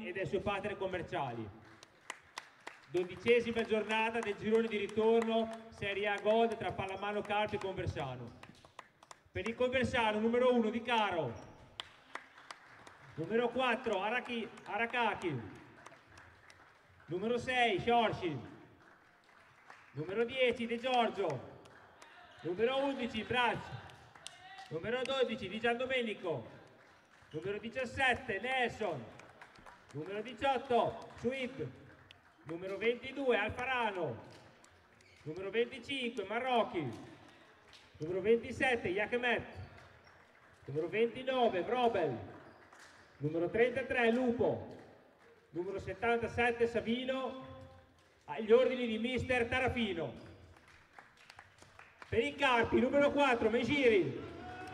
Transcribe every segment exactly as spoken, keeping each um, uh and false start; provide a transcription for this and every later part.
e del suo partner commerciali. Dodicesima giornata del girone di ritorno Serie A Gold tra Pallamano Carpi e Conversano. Per il Conversano numero uno Di Caro, numero quattro Araki, Arakaki, numero sei Sciorci, numero dieci De Giorgio, numero undici Bracci, numero dodici Di Giandomenico, numero diciassette Nelson, numero diciotto Suib, numero ventidue Alfarano, numero venticinque Marocchi, numero ventisette Yakemet, numero ventinove Vrobel, numero trentatré Lupo, numero settantasette Savino, agli ordini di mister Tarafino. Per i Carpi numero quattro Megiri,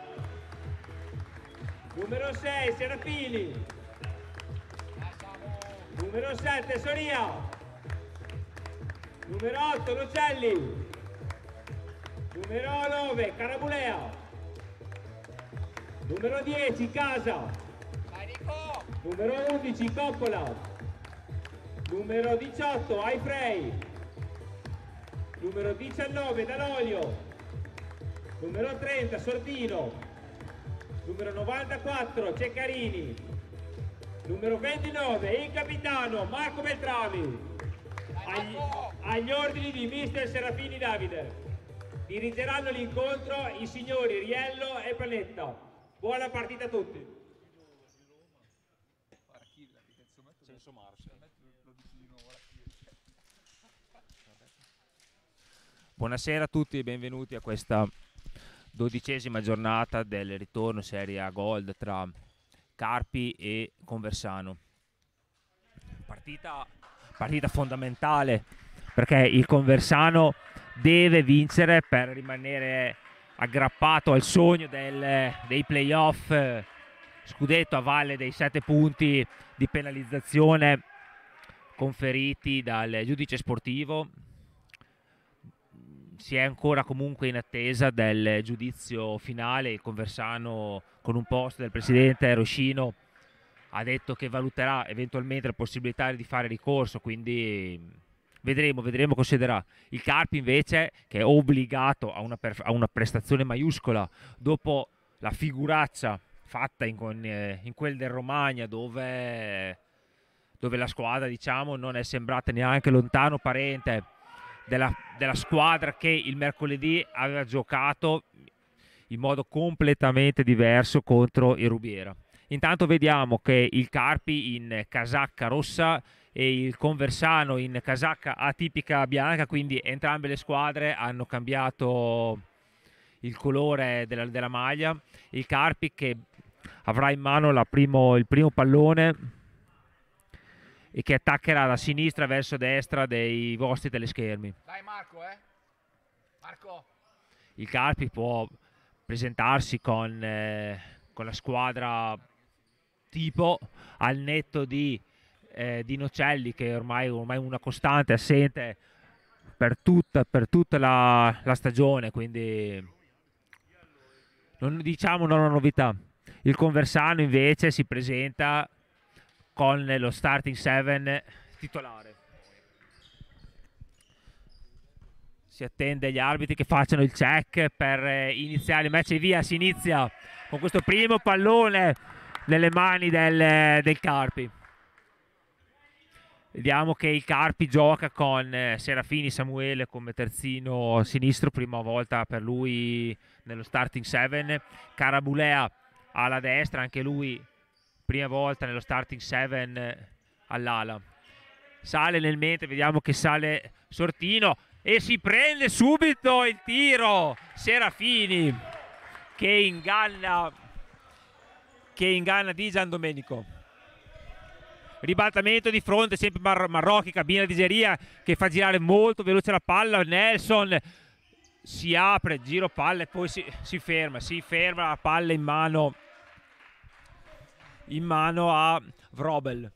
numero sei Serafini, numero sette Soria, numero otto Nocelli, numero nove Carabulea, numero dieci Casa, numero undici Coppola, numero diciotto Aifrey, numero diciannove Dall'Olio, numero trenta Sortino, numero novantaquattro Ceccarini, numero ventinove il capitano Marco Beltrami. Agli, agli ordini di mister Serafini Davide. Dirigeranno l'incontro i signori Riello e Panetta. Buona partita a tutti. Buonasera a tutti e benvenuti a questa dodicesima giornata del ritorno Serie A Gold tra Carpi e Conversano. Partita, partita fondamentale perché il Conversano deve vincere per rimanere aggrappato al sogno del, dei playoff scudetto a valle dei sette punti di penalizzazione conferiti dal giudice sportivo. Si è ancora comunque in attesa del giudizio finale. Il Conversano, con un post del presidente Roscino, ha detto che valuterà eventualmente la possibilità di fare ricorso, quindi vedremo, vedremo cosa succederà. Il Carpi invece, che è obbligato a una, a una prestazione maiuscola dopo la figuraccia fatta in, in quel del Romagna, dove, dove la squadra, diciamo, non è sembrata neanche lontano parente Della, della squadra che il mercoledì aveva giocato in modo completamente diverso contro il Rubiera. Intanto vediamo che il Carpi in casacca rossa e il Conversano in casacca atipica bianca, quindi entrambe le squadre hanno cambiato il colore della, della maglia. Il Carpi che avrà in mano la primo, il primo pallone e che attaccherà da sinistra verso destra dei vostri teleschermi. Dai Marco, eh? Marco. Il Carpi può presentarsi con, eh, con la squadra tipo, al netto di, eh, di Nocelli, che ormai ormai una costante assente per tutta, per tutta la, la stagione, quindi non diciamo non una novità. Il Conversano invece si presenta con lo starting seven titolare. Si attende gli arbitri che facciano il check per iniziare il match e via, si inizia con questo primo pallone nelle mani del, del Carpi. Vediamo che il Carpi gioca con Serafini Samuele come terzino sinistro, prima volta per lui nello starting seven. Carabulea alla destra, anche lui prima volta nello starting seven all'ala. Sale nel mentre, vediamo che sale Sortino e si prende subito il tiro Serafini che inganna che inganna Di Giandomenico. Ribaltamento di fronte, sempre Mar Marrocchi, cabina di Geria che fa girare molto veloce la palla. Nelson si apre, giro palla e poi si, si ferma, si ferma la palla in mano in mano a Vrobel.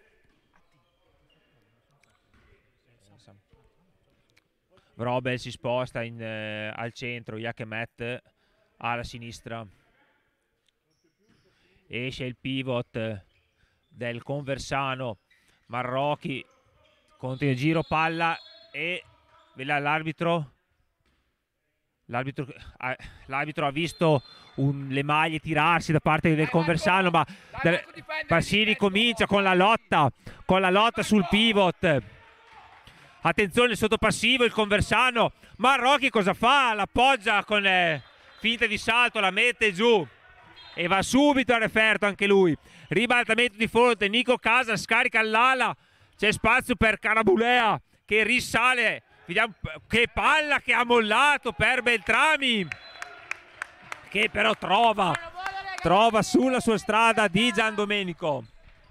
Vrobel si sposta in, eh, al centro, Yakemet alla sinistra. Esce il pivot del Conversano. Marrocchi continua il giro palla e l'arbitro l'arbitro ha, l'arbitro ha visto un, le maglie tirarsi da parte del Conversano, ma, ma si ricomincia con la lotta con la lotta sul pivot. Attenzione sotto passivo il Conversano. Marrocchi cosa fa? L'appoggia con eh, finta di salto, la mette giù e va subito a referto anche lui. Ribaltamento di fronte, Nico Casa scarica all'ala, c'è spazio per Carabulea che risale. Vediamo che palla che ha mollato per Beltrami, che però trova trova sulla sua strada di Giandomenico.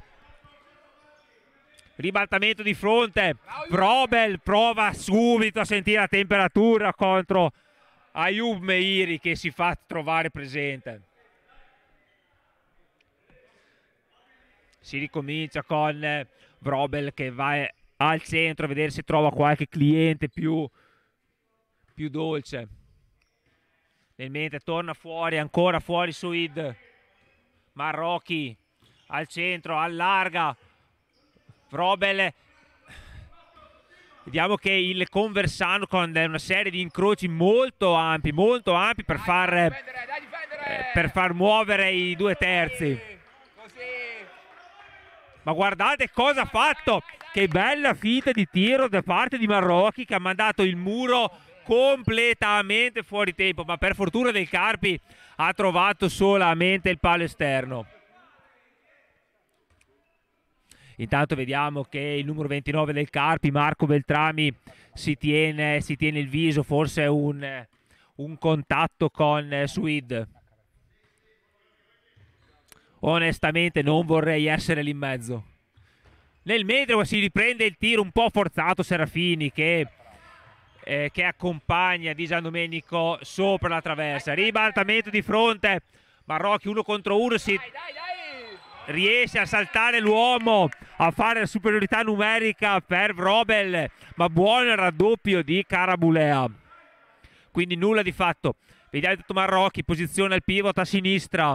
Ribaltamento di fronte, Vrobel prova subito a sentire la temperatura contro Ayoub Meiri che si fa trovare presente. Si ricomincia con Vrobel che va al centro a vedere se trova qualche cliente più, più dolce. Nel mentre torna fuori, ancora fuori Suid. Marrocchi al centro, allarga. Vrobel, vediamo che il Conversano con una serie di incroci molto ampi, molto ampi per far, eh, per far muovere i due terzi. Ma guardate cosa ha fatto, che bella finta di tiro da parte di Marrocchi che ha mandato il muro completamente fuori tempo, ma per fortuna del Carpi ha trovato solamente il palo esterno. Intanto vediamo che il numero ventinove del Carpi, Marco Beltrami, si tiene, si tiene il viso, forse un, un contatto con Suid. Onestamente non vorrei essere lì in mezzo. Nel mentre si riprende il tiro un po' forzato Serafini che, eh, che accompagna Di Giandomenico sopra la traversa. Ribaltamento di fronte, Marrocchi uno contro uno, si riesce a saltare l'uomo, a fare la superiorità numerica per Vrobel, ma buono il raddoppio di Carabulea. Quindi nulla di fatto. Vediamo tutto Marrocchi, posizione al pivot a sinistra.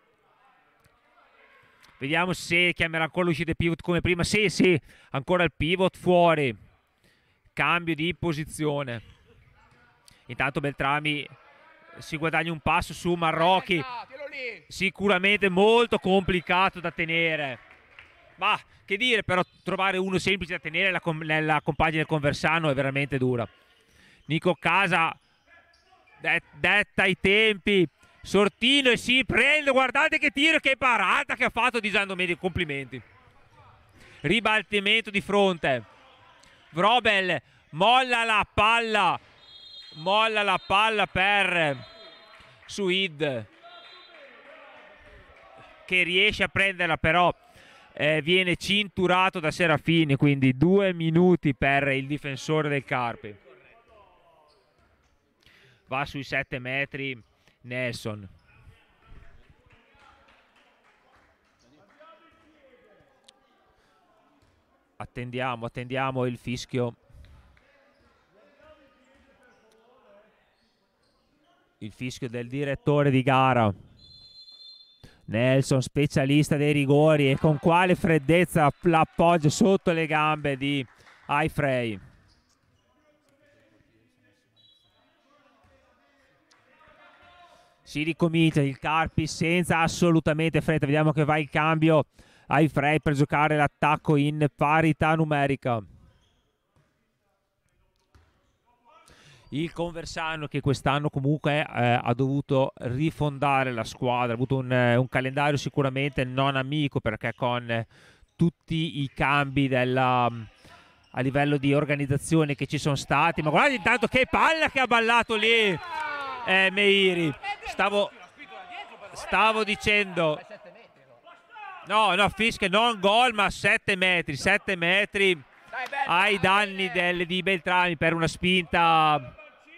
Vediamo se chiamerà ancora l'uscita pivot come prima. Sì, sì, ancora il pivot fuori. Cambio di posizione. Intanto Beltrami si guadagna un passo su Marrocchi. Sicuramente molto complicato da tenere. Ma che dire, però trovare uno semplice da tenere nella, nella compagine del Conversano è veramente dura. Nico Casa det, detta i tempi. Sortino e si prende, guardate che tiro, che parata che ha fatto Di Giandomenico, complimenti. Ribaltamento di fronte, Vrobel molla la palla, molla la palla per Suid che riesce a prenderla, però eh, viene cinturato da Serafini, quindi due minuti per il difensore del Carpi. Va sui sette metri Nelson. Attendiamo, attendiamo il fischio. Il fischio del direttore di gara. Nelson, specialista dei rigori, e con quale freddezza l'appoggia sotto le gambe di Aifrey. Si ricomincia il Carpi senza assolutamente fretta. Vediamo che va il cambio Aifrey per giocare l'attacco in parità numerica. Il Conversano che quest'anno comunque eh, ha dovuto rifondare la squadra, ha avuto un, un calendario sicuramente non amico, perché con eh, tutti i cambi della, a livello di organizzazione che ci sono stati. Ma guardate intanto che palla che ha ballato lì eh, Meiri. Stavo, stavo dicendo, no, no, fischia non gol, ma sette metri, sette metri ai danni del, di Beltrami per una spinta.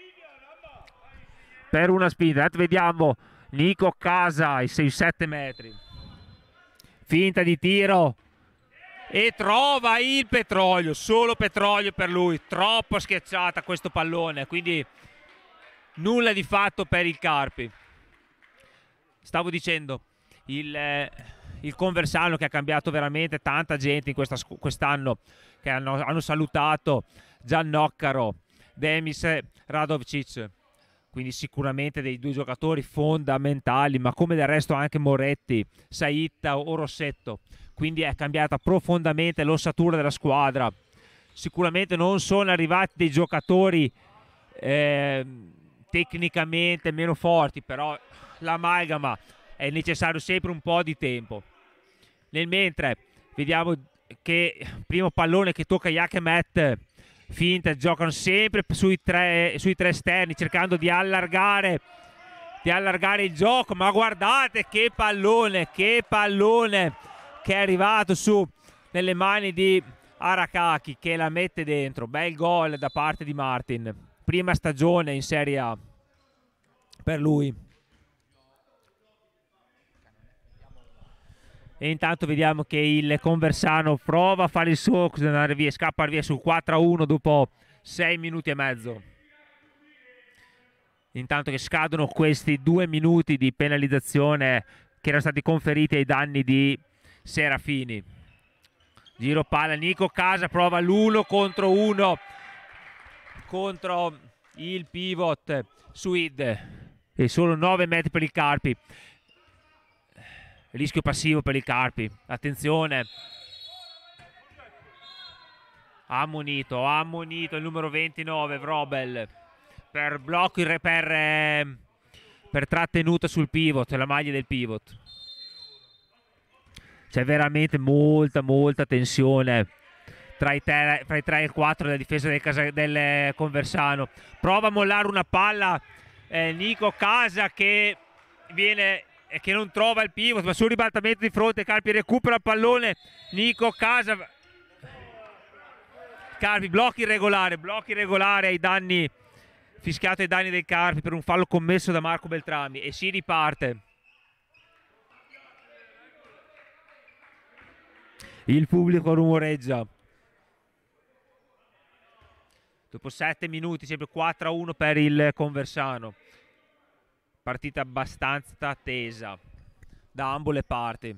Per una spinta, vediamo Nico Casa ai sette metri, finta di tiro e trova il Petrolio, solo Petrolio per lui, troppo schiacciata questo pallone, quindi nulla di fatto per il Carpi. Stavo dicendo, il, eh, il Conversano, che ha cambiato veramente tanta gente in questa, quest'anno, che hanno, hanno salutato Giannoccaro, Demis Radovcic, quindi sicuramente dei due giocatori fondamentali, ma come del resto anche Moretti, Saitta o Rossetto. Quindi è cambiata profondamente l'ossatura della squadra. Sicuramente non sono arrivati dei giocatori eh, tecnicamente meno forti, però l'amalgama è necessario sempre un po' di tempo. Nel mentre vediamo che primo pallone che tocca Jakemet, finta, giocano sempre sui tre, sui tre esterni, cercando di allargare, di allargare il gioco, ma guardate che pallone, che pallone che è arrivato su nelle mani di Arakaki, che la mette dentro. Bel gol da parte di Martin, prima stagione in Serie A per lui. E intanto vediamo che il Conversano prova a fare il suo, andare via, scappa via sul quattro a uno dopo sei minuti e mezzo. Intanto che scadono questi due minuti di penalizzazione che erano stati conferiti ai danni di Serafini. Giro palla, Nico Casa prova l'uno contro uno contro il pivot Suid, e solo nove metri per il Carpi. Rischio passivo per il Carpi, attenzione. Ammonito, ammonito il numero ventinove Vrobel per blocco, per, eh, per trattenuta sul pivot, la maglia del pivot. C'è veramente molta molta tensione tra i, tre, tra i tre e il quattro della difesa del, Casa, del Conversano. Prova a mollare una palla eh, Nico Casa, che viene e che non trova il pivot, ma sul ribaltamento di fronte Carpi recupera il pallone. Nico Casa, Carpi blocchi irregolare, blocchi irregolare ai danni, fischiato ai danni del Carpi per un fallo commesso da Marco Beltrami, e si riparte. Il pubblico rumoreggia. Dopo sette minuti, sempre quattro a uno per il Conversano. Partita abbastanza tesa da ambo le parti.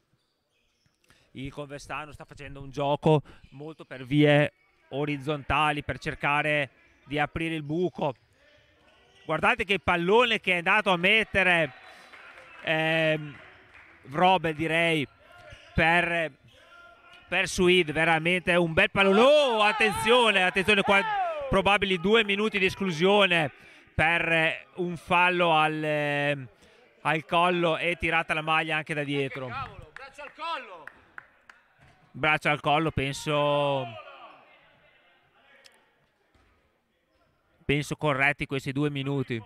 Il Conversano sta facendo un gioco molto per vie orizzontali, per cercare di aprire il buco. Guardate che pallone che è andato a mettere ehm, Vrobel, direi, per, per Suid. Veramente un bel pallone. Oh, attenzione, attenzione qua, probabili due minuti di esclusione per un fallo al, eh, al collo, e tirata la maglia anche da dietro. Cavolo, braccio al collo. Braccio al collo, penso penso corretti questi due minuti.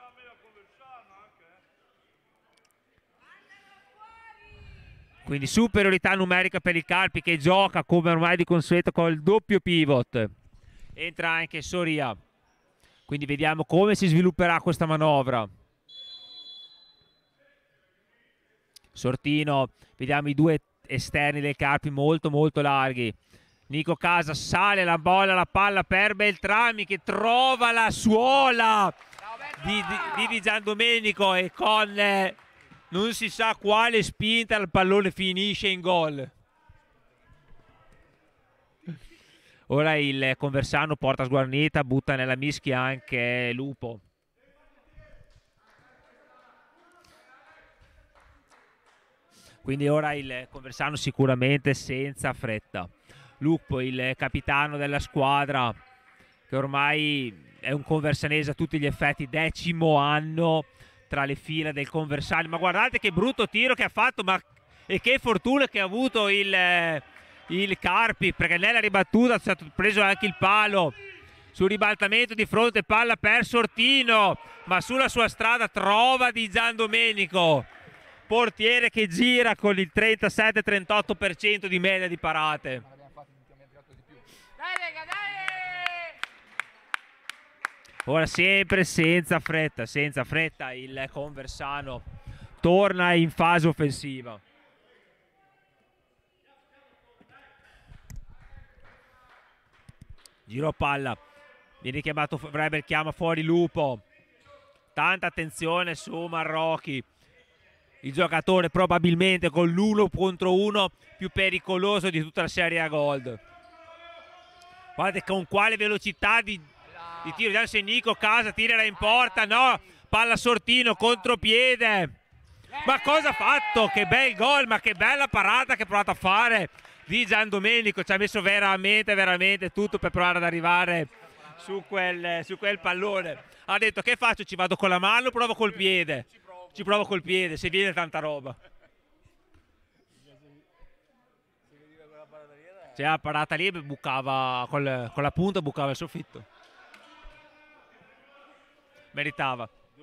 Quindi superiorità numerica per il Carpi, che gioca come ormai di consueto con il doppio pivot. Entra anche Soria. Quindi vediamo come si svilupperà questa manovra. Sortino, vediamo i due esterni del Carpi molto molto larghi. Nico Casa sale la bolla, la palla per Beltrami, che trova la suola di, di, di, di Giandomenico, e con eh, non si sa quale spinta il pallone finisce in gol. Ora il Conversano porta sguarnita, butta nella mischia anche Lupo. Quindi ora il Conversano sicuramente senza fretta. Lupo, il capitano della squadra, che ormai è un conversanese a tutti gli effetti, decimo anno tra le fila del Conversano. Ma guardate che brutto tiro che ha fatto, ma e che fortuna che ha avuto il... il Carpi, perché nella ribattuta è stato preso anche il palo. Sul ribaltamento di fronte, palla per Sortino, ma sulla sua strada trova Di Giandomenico, portiere che gira con il trentasette trentotto per cento di media di parate. Ora sempre senza fretta, senza fretta il Conversano torna in fase offensiva. Giro palla, viene chiamato, Vrabel chiama fuori Lupo. Tanta attenzione su Marrocchi. il giocatore probabilmente con l'uno contro uno più pericoloso di tutta la Serie A Gold. Guardate con quale velocità di, di tiro, vediamo se Nico Casa tirerà in porta, no, palla Sortino, contropiede. Ma cosa ha fatto? Che bel gol, ma che bella parata che ha provato a fare di Giandomenico, ci ha messo veramente, veramente tutto per provare ad arrivare su quel, su quel pallone. Ha detto: che faccio? Ci vado con la mano o provo col piede? Ci provo col piede, se viene tanta roba. Cioè, la parata lì bucava col, con la punta, bucava il soffitto. Meritava.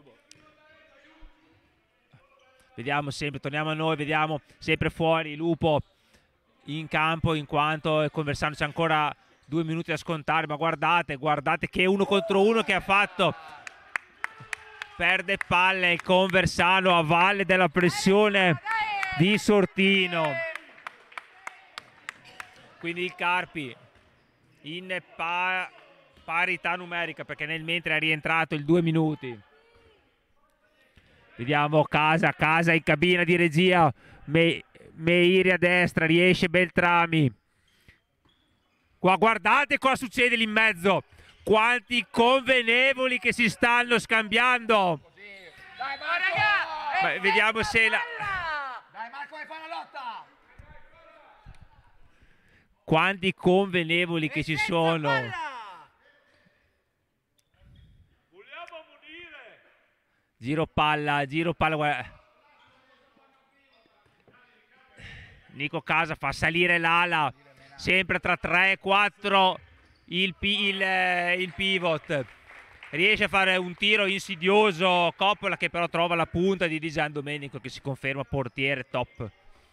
Vediamo sempre, torniamo a noi, vediamo sempre fuori Lupo in campo, in quanto Conversano c'è ancora due minuti da scontare, ma guardate, guardate che uno contro uno che ha fatto. Perde palle il Conversano a valle della pressione di Sortino. Quindi il Carpi in pa parità numerica, perché nel mentre è rientrato il due minuti. Vediamo Casa, Casa in cabina di regia, Me Meiri a destra, riesce Beltrami. Qua guardate cosa succede lì in mezzo, quanti convenevoli che si stanno scambiando. Dai Marco! Ma vediamo se la... Dai Marco, fai la lotta! Quanti convenevoli che ci sono. Giro palla, giro palla, guarda. Nico Casa fa salire l'ala, sempre tra tre e quattro il, il, il pivot. Riesce a fare un tiro insidioso Coppola, che però trova la punta di Di Giandomenico, che si conferma portiere top.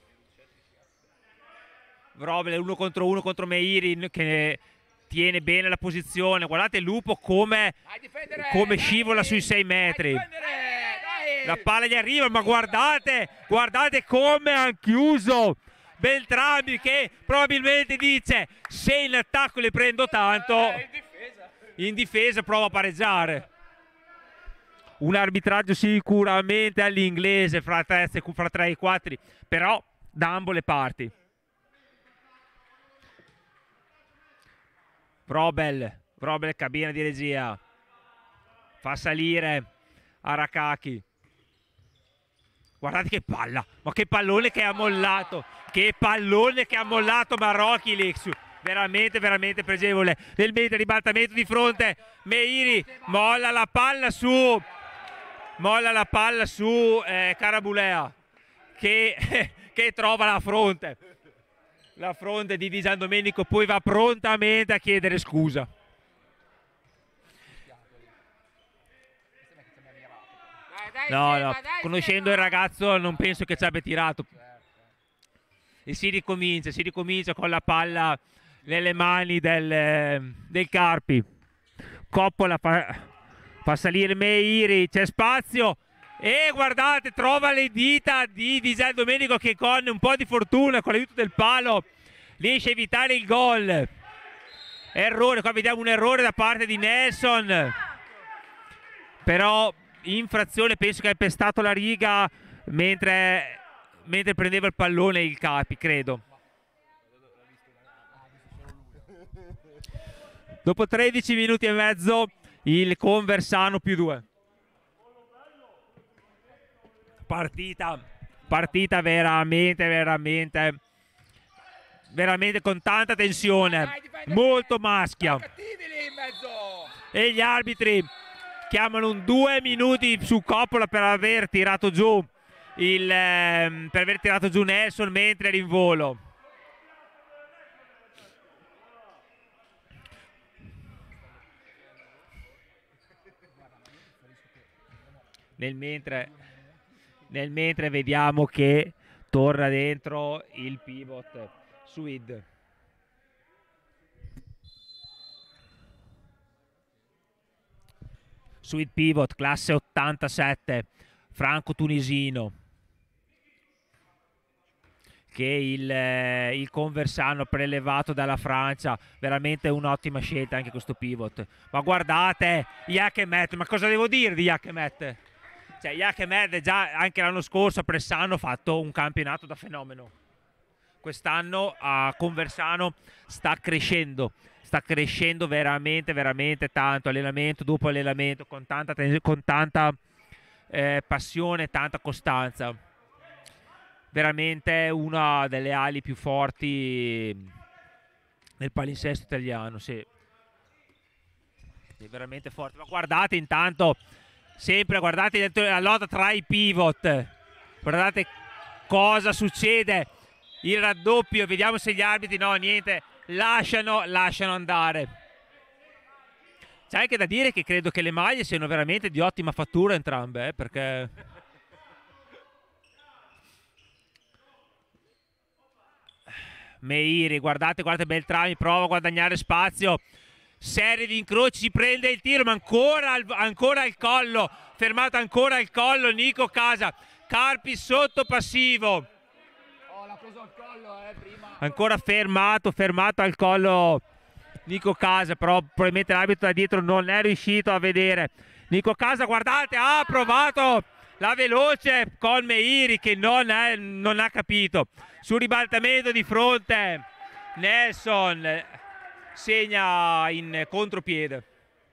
Vrobel uno contro uno contro Meiri, che tiene bene la posizione. Guardate Lupo come, come scivola sui sei metri. La palla gli arriva, ma guardate, guardate come hanno chiuso Beltrami, che probabilmente dice: se in attacco le prendo tanto, in difesa prova a pareggiare. Un arbitraggio sicuramente all'inglese fra tre, fra tre e quattro, però da ambo le parti. Vrobel, Vrobel cabina di regia, fa salire Arakaki. Guardate che palla, ma che pallone che ha mollato, che pallone che ha mollato Marocchi Lixu, veramente veramente pregevole. Nel mentre ribaltamento di fronte, Meiri molla la palla su, molla la palla su eh, Carabulea, che, che trova la fronte. La fronte di Di Giandomenico, poi va prontamente a chiedere scusa. No, no, conoscendo il ragazzo non penso che ci abbia tirato. E si ricomincia, si ricomincia con la palla nelle mani del, del Carpi. Coppola fa, fa salire Meiri, c'è spazio. E guardate, trova le dita di Di Giandomenico, che con un po' di fortuna, con l'aiuto del palo, riesce a evitare il gol. Errore, qua vediamo un errore da parte di Nelson. Però infrazione, penso che abbia pestato la riga mentre, mentre prendeva il pallone il Capi, credo. Dopo tredici minuti e mezzo il Conversano più due. Partita, partita veramente, veramente, veramente con tanta tensione, molto maschia. E gli arbitri chiamano un due minuti su Coppola per aver tirato giù il, eh, per aver tirato giù Nelson mentre era in volo. Nel mentre, nel mentre vediamo che torna dentro il pivot Suid. Suid pivot, classe ottantasette, franco-tunisino, che il, eh, il Conversano prelevato dalla Francia. Veramente un'ottima scelta anche questo pivot. Ma guardate Iachemet, ma cosa devo dire di Iachemet? Cioè, Iachemed già anche l'anno scorso a Pressano ha fatto un campionato da fenomeno. Quest'anno a Conversano sta crescendo, sta crescendo veramente, veramente tanto, allenamento dopo allenamento, con tanta, con tanta eh, passione, tanta costanza. Veramente una delle ali più forti nel palinsesto italiano, sì. È veramente forte. Ma guardate intanto, sempre guardate la lotta tra i pivot, guardate cosa succede. Il raddoppio, vediamo se gli arbitri, no, niente, lasciano, lasciano andare. C'è anche da dire che credo che le maglie siano veramente di ottima fattura entrambe, eh, perché... Meiri, guardate, guardate Beltrami, prova a guadagnare spazio. Serie di incroci, si prende il tiro, ma ancora al, ancora al collo. Fermato ancora al collo Nico Casa. Carpi sotto passivo. Oh, l'ha preso al collo, eh, prima. Ancora fermato, fermato al collo Nico Casa, però probabilmente l'arbitro da dietro non è riuscito a vedere. Nico Casa, guardate, ha provato la veloce con Meiri che non, è, non ha capito. Sul ribaltamento di fronte Nelson segna in contropiede.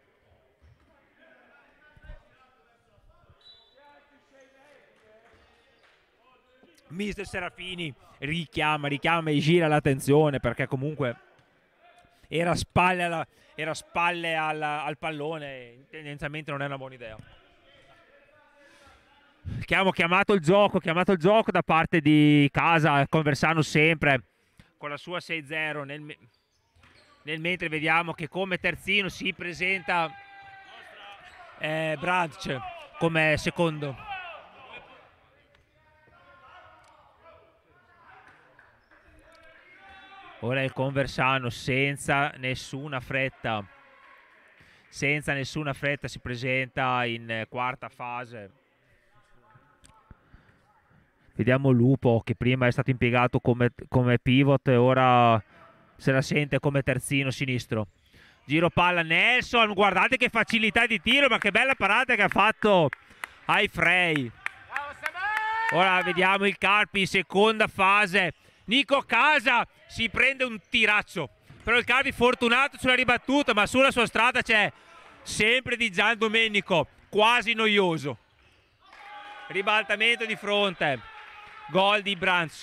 Mister Serafini richiama, richiama e gira l'attenzione perché comunque era a spalle, alla, era a spalle al, al pallone, tendenzialmente non è una buona idea. Abbiamo chiamato il gioco, chiamato il gioco da parte di Casa, Conversano sempre con la sua sei zero, nel, nel mentre vediamo che come terzino si presenta eh, Branch come secondo. Ora il Conversano senza nessuna fretta, senza nessuna fretta si presenta in quarta fase. Vediamo Lupo che prima è stato impiegato come, come pivot e ora se la sente come terzino sinistro. Giro palla Nelson, guardate che facilità di tiro, ma che bella parata che ha fatto ai Frey. Ora vediamo il Carpi in seconda fase. Nico Casa si prende un tiraccio, però il Carpi fortunato sulla ribattuta, ma sulla sua strada c'è sempre di Gian Domenico, quasi noioso. Ribaltamento di fronte. Gol di Branch.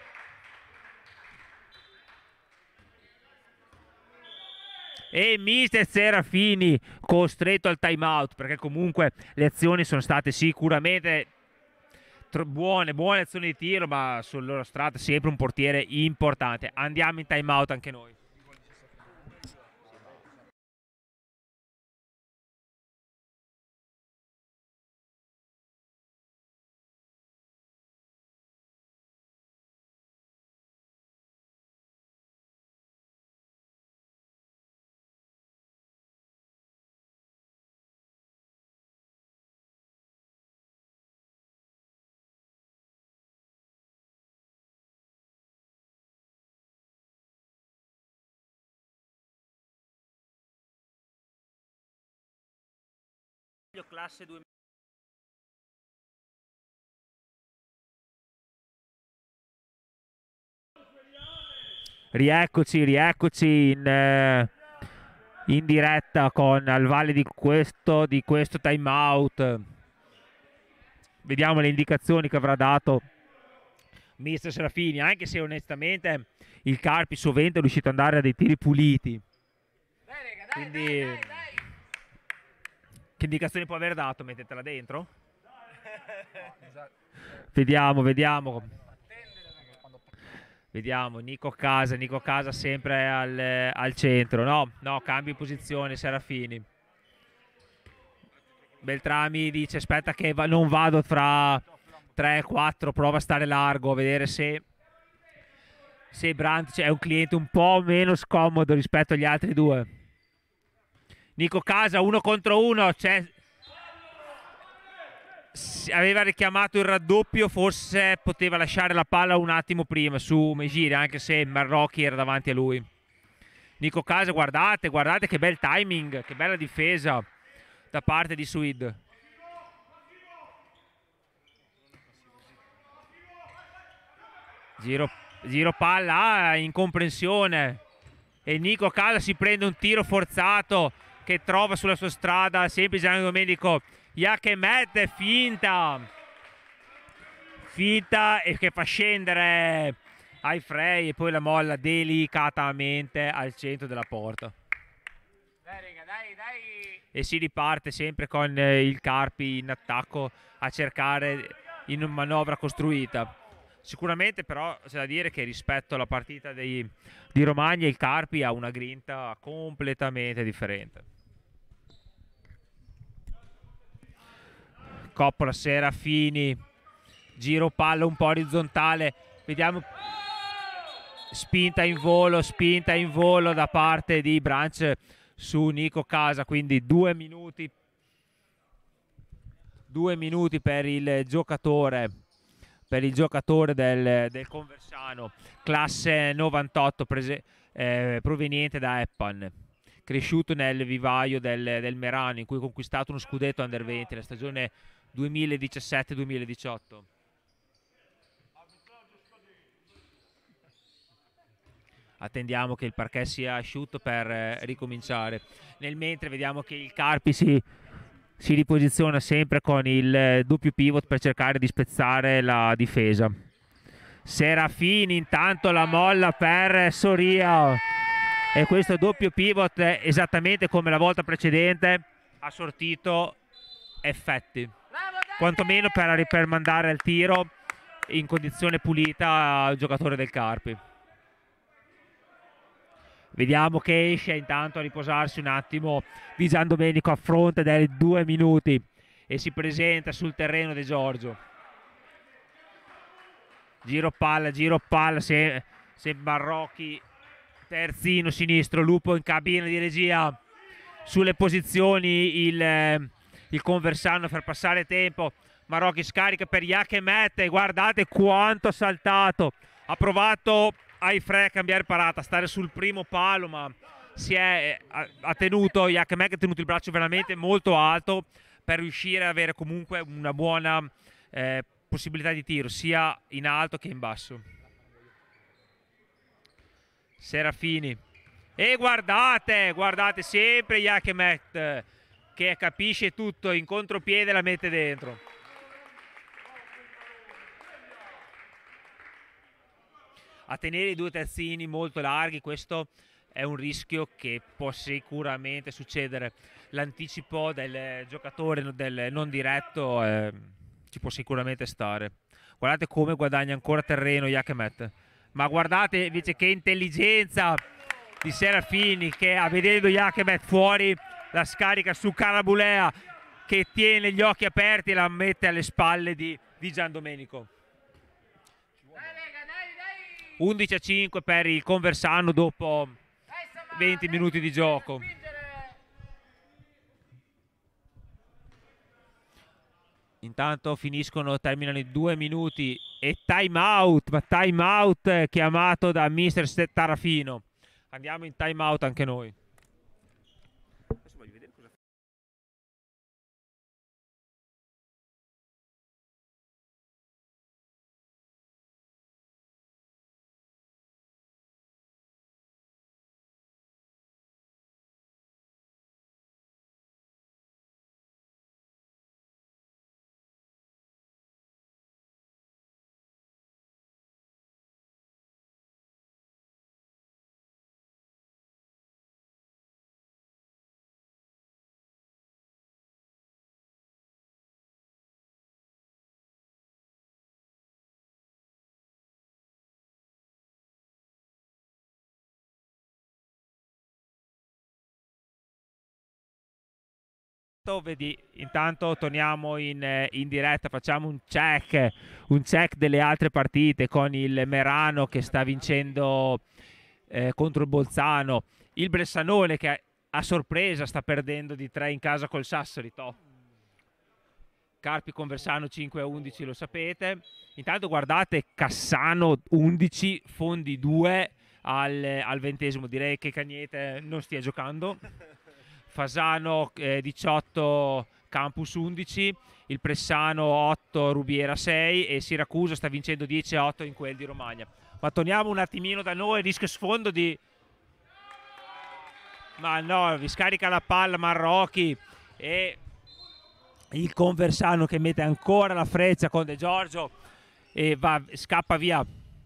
E mister Serafini costretto al time out perché comunque le azioni sono state sicuramente buone, buone azioni di tiro, ma sul loro strada sempre un portiere importante. Andiamo in time out anche noi. Classe due. Rieccoci, rieccoci in, eh, in diretta con al valle di questo, di questo time out. Vediamo le indicazioni che avrà dato mister Serafini, anche se onestamente il Carpi sovente è riuscito ad andare a dei tiri puliti. Dai, raga, dai, Quindi dai, dai, dai. che indicazioni può aver dato? Mettetela dentro? Vediamo, vediamo. Vediamo, Nico Casa, Nico Casa sempre al, al centro. No, no, cambio in posizione Serafini. Beltrami dice aspetta che va, non vado fra tre quattro, prova a stare largo, a vedere se, se Brandt è un cliente un po' meno scomodo rispetto agli altri due. Nico Casa uno contro uno, cioè, aveva richiamato il raddoppio, forse poteva lasciare la palla un attimo prima su Mejiri, anche se Marrocchi era davanti a lui. Nico Casa, guardate, guardate che bel timing, che bella difesa da parte di Suid. Giro, giro palla, ah, incomprensione. E Nico Casa si prende un tiro forzato che trova sulla sua strada sempre Gianni Domenico. Iachemet, finta. Finta e che fa scendere Aifrey e poi la molla delicatamente al centro della porta. Dai, raga, dai, dai. E si riparte sempre con eh, il Carpi in attacco a cercare in una manovra costruita. Sicuramente però c'è da dire che rispetto alla partita dei, di Romagna il Carpi ha una grinta completamente differente. Coppola, Serafini, giro palla un po' orizzontale, vediamo, spinta in volo, spinta in volo da parte di Branch su Nico Casa, quindi due minuti, due minuti per il giocatore, per il giocatore del, del Conversano, classe novantotto, prese, eh, proveniente da Eppan, cresciuto nel vivaio del, del Merano, in cui ha conquistato uno scudetto under venti la stagione duemiladiciassette duemiladiciotto. Attendiamo che il parquet sia asciutto per eh, ricominciare. Nel mentre vediamo che il Carpi si, si riposiziona sempre con il eh, doppio pivot per cercare di spezzare la difesa. Serafini intanto la molla per Soria e questo doppio pivot, esattamente come la volta precedente, ha sortito effetti, quantomeno per, per mandare al tiro in condizione pulita al giocatore del Carpi. Vediamo che esce intanto a riposarsi un attimo di Gian Domenico a fronte dei due minuti e si presenta sul terreno De Giorgio. Giro palla, giro palla, se, se Barrocchi, terzino sinistro, Lupo in cabina di regia sulle posizioni, il, il Conversano per passare tempo. Marocchi scarica per Iachemet e guardate quanto ha saltato, ha provato Aifrey a cambiare parata, stare sul primo palo, ma si è, ha, ha tenuto, Iachemet ha tenuto il braccio veramente molto alto per riuscire ad avere comunque una buona eh, possibilità di tiro, sia in alto che in basso. Serafini. E guardate, guardate sempre Iachemet che capisce tutto, in contropiede la mette dentro. A tenere i due terzini molto larghi, questo è un rischio che può sicuramente succedere. L'anticipo del giocatore del non diretto eh, ci può sicuramente stare. Guardate come guadagna ancora terreno Iachemet, ma guardate invece che intelligenza di Serafini che, a vedendo Iachemet fuori, la scarica su Carabulea che tiene gli occhi aperti e la mette alle spalle di, di Gian Domenico. undici a cinque per il Conversano dopo venti minuti di gioco. Intanto finiscono, terminano i due minuti e time out, ma time out chiamato da mister Tarafino. Andiamo in time out anche noi. Adesso voglio vedere cosa... Vedi, intanto torniamo in, in diretta, facciamo un check, un check delle altre partite con il Merano che sta vincendo eh, contro il Bolzano, il Bressanone che a sorpresa sta perdendo di tre in casa col Sassari. Toh. Carpi Conversano cinque a undici, lo sapete. Intanto guardate Cassano undici, Fondi due al, al ventesimo, direi che Cagnete non stia giocando. Fasano eh, diciotto, Campus undici, il Pressano otto, Rubiera sei e Siracusa sta vincendo dieci a otto in quel di Romagna. Ma torniamo un attimino da noi, rischio sfondo di... Ma no, vi scarica la palla Marrocchi e il Conversano che mette ancora la freccia con De Giorgio e va, scappa via.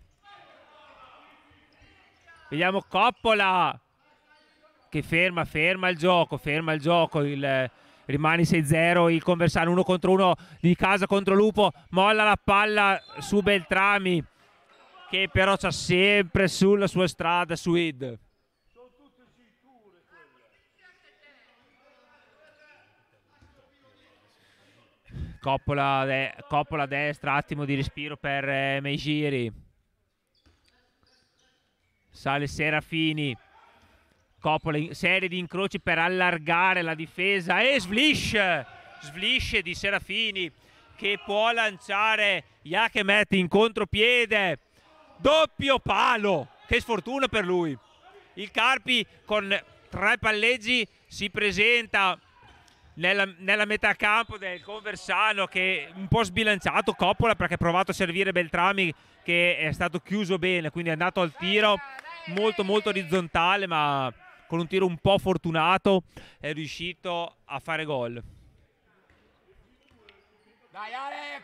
Vediamo Coppola che ferma, ferma il gioco, ferma il gioco, il, rimane sei zero, il Conversano uno contro uno di casa contro Lupo, molla la palla su Beltrami che però c'ha sempre sulla sua strada Suid. Coppola, de Coppola a destra, attimo di respiro per eh, Meigiri. Sale Serafini. Coppola in serie di incroci per allargare la difesa e svish, svish di Serafini che può lanciare Iachemet in contropiede. Doppio palo, che sfortuna per lui. Il Carpi con tre palleggi si presenta Nella, nella metà campo del Conversano che è un po' sbilanciato Coppola perché ha provato a servire Beltrami che è stato chiuso bene, quindi è andato al tiro molto molto orizzontale ma con un tiro un po' fortunato è riuscito a fare gol. Dai Alex!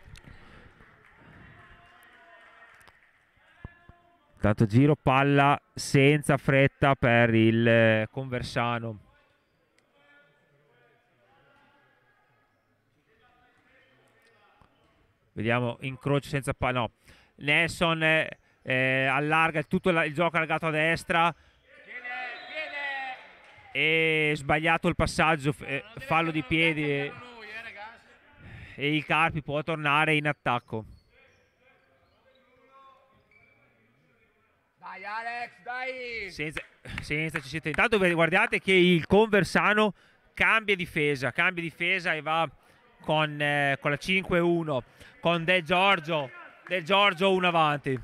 Tanto giro palla senza fretta per il Conversano. Vediamo incrocio senza palla, no. Nelson eh, eh, allarga tutto il, il gioco allargato a destra. Viene, viene. E sbagliato il passaggio, eh, fallo di piedi e, Lui, eh, ragazzi. e il Carpi può tornare in attacco. Dai Alex, dai! Senza, senza ci siete. Intanto guardate che il Conversano cambia difesa, cambia difesa e va con, eh, con la cinque uno. Con De Giorgio, De Giorgio uno avanti.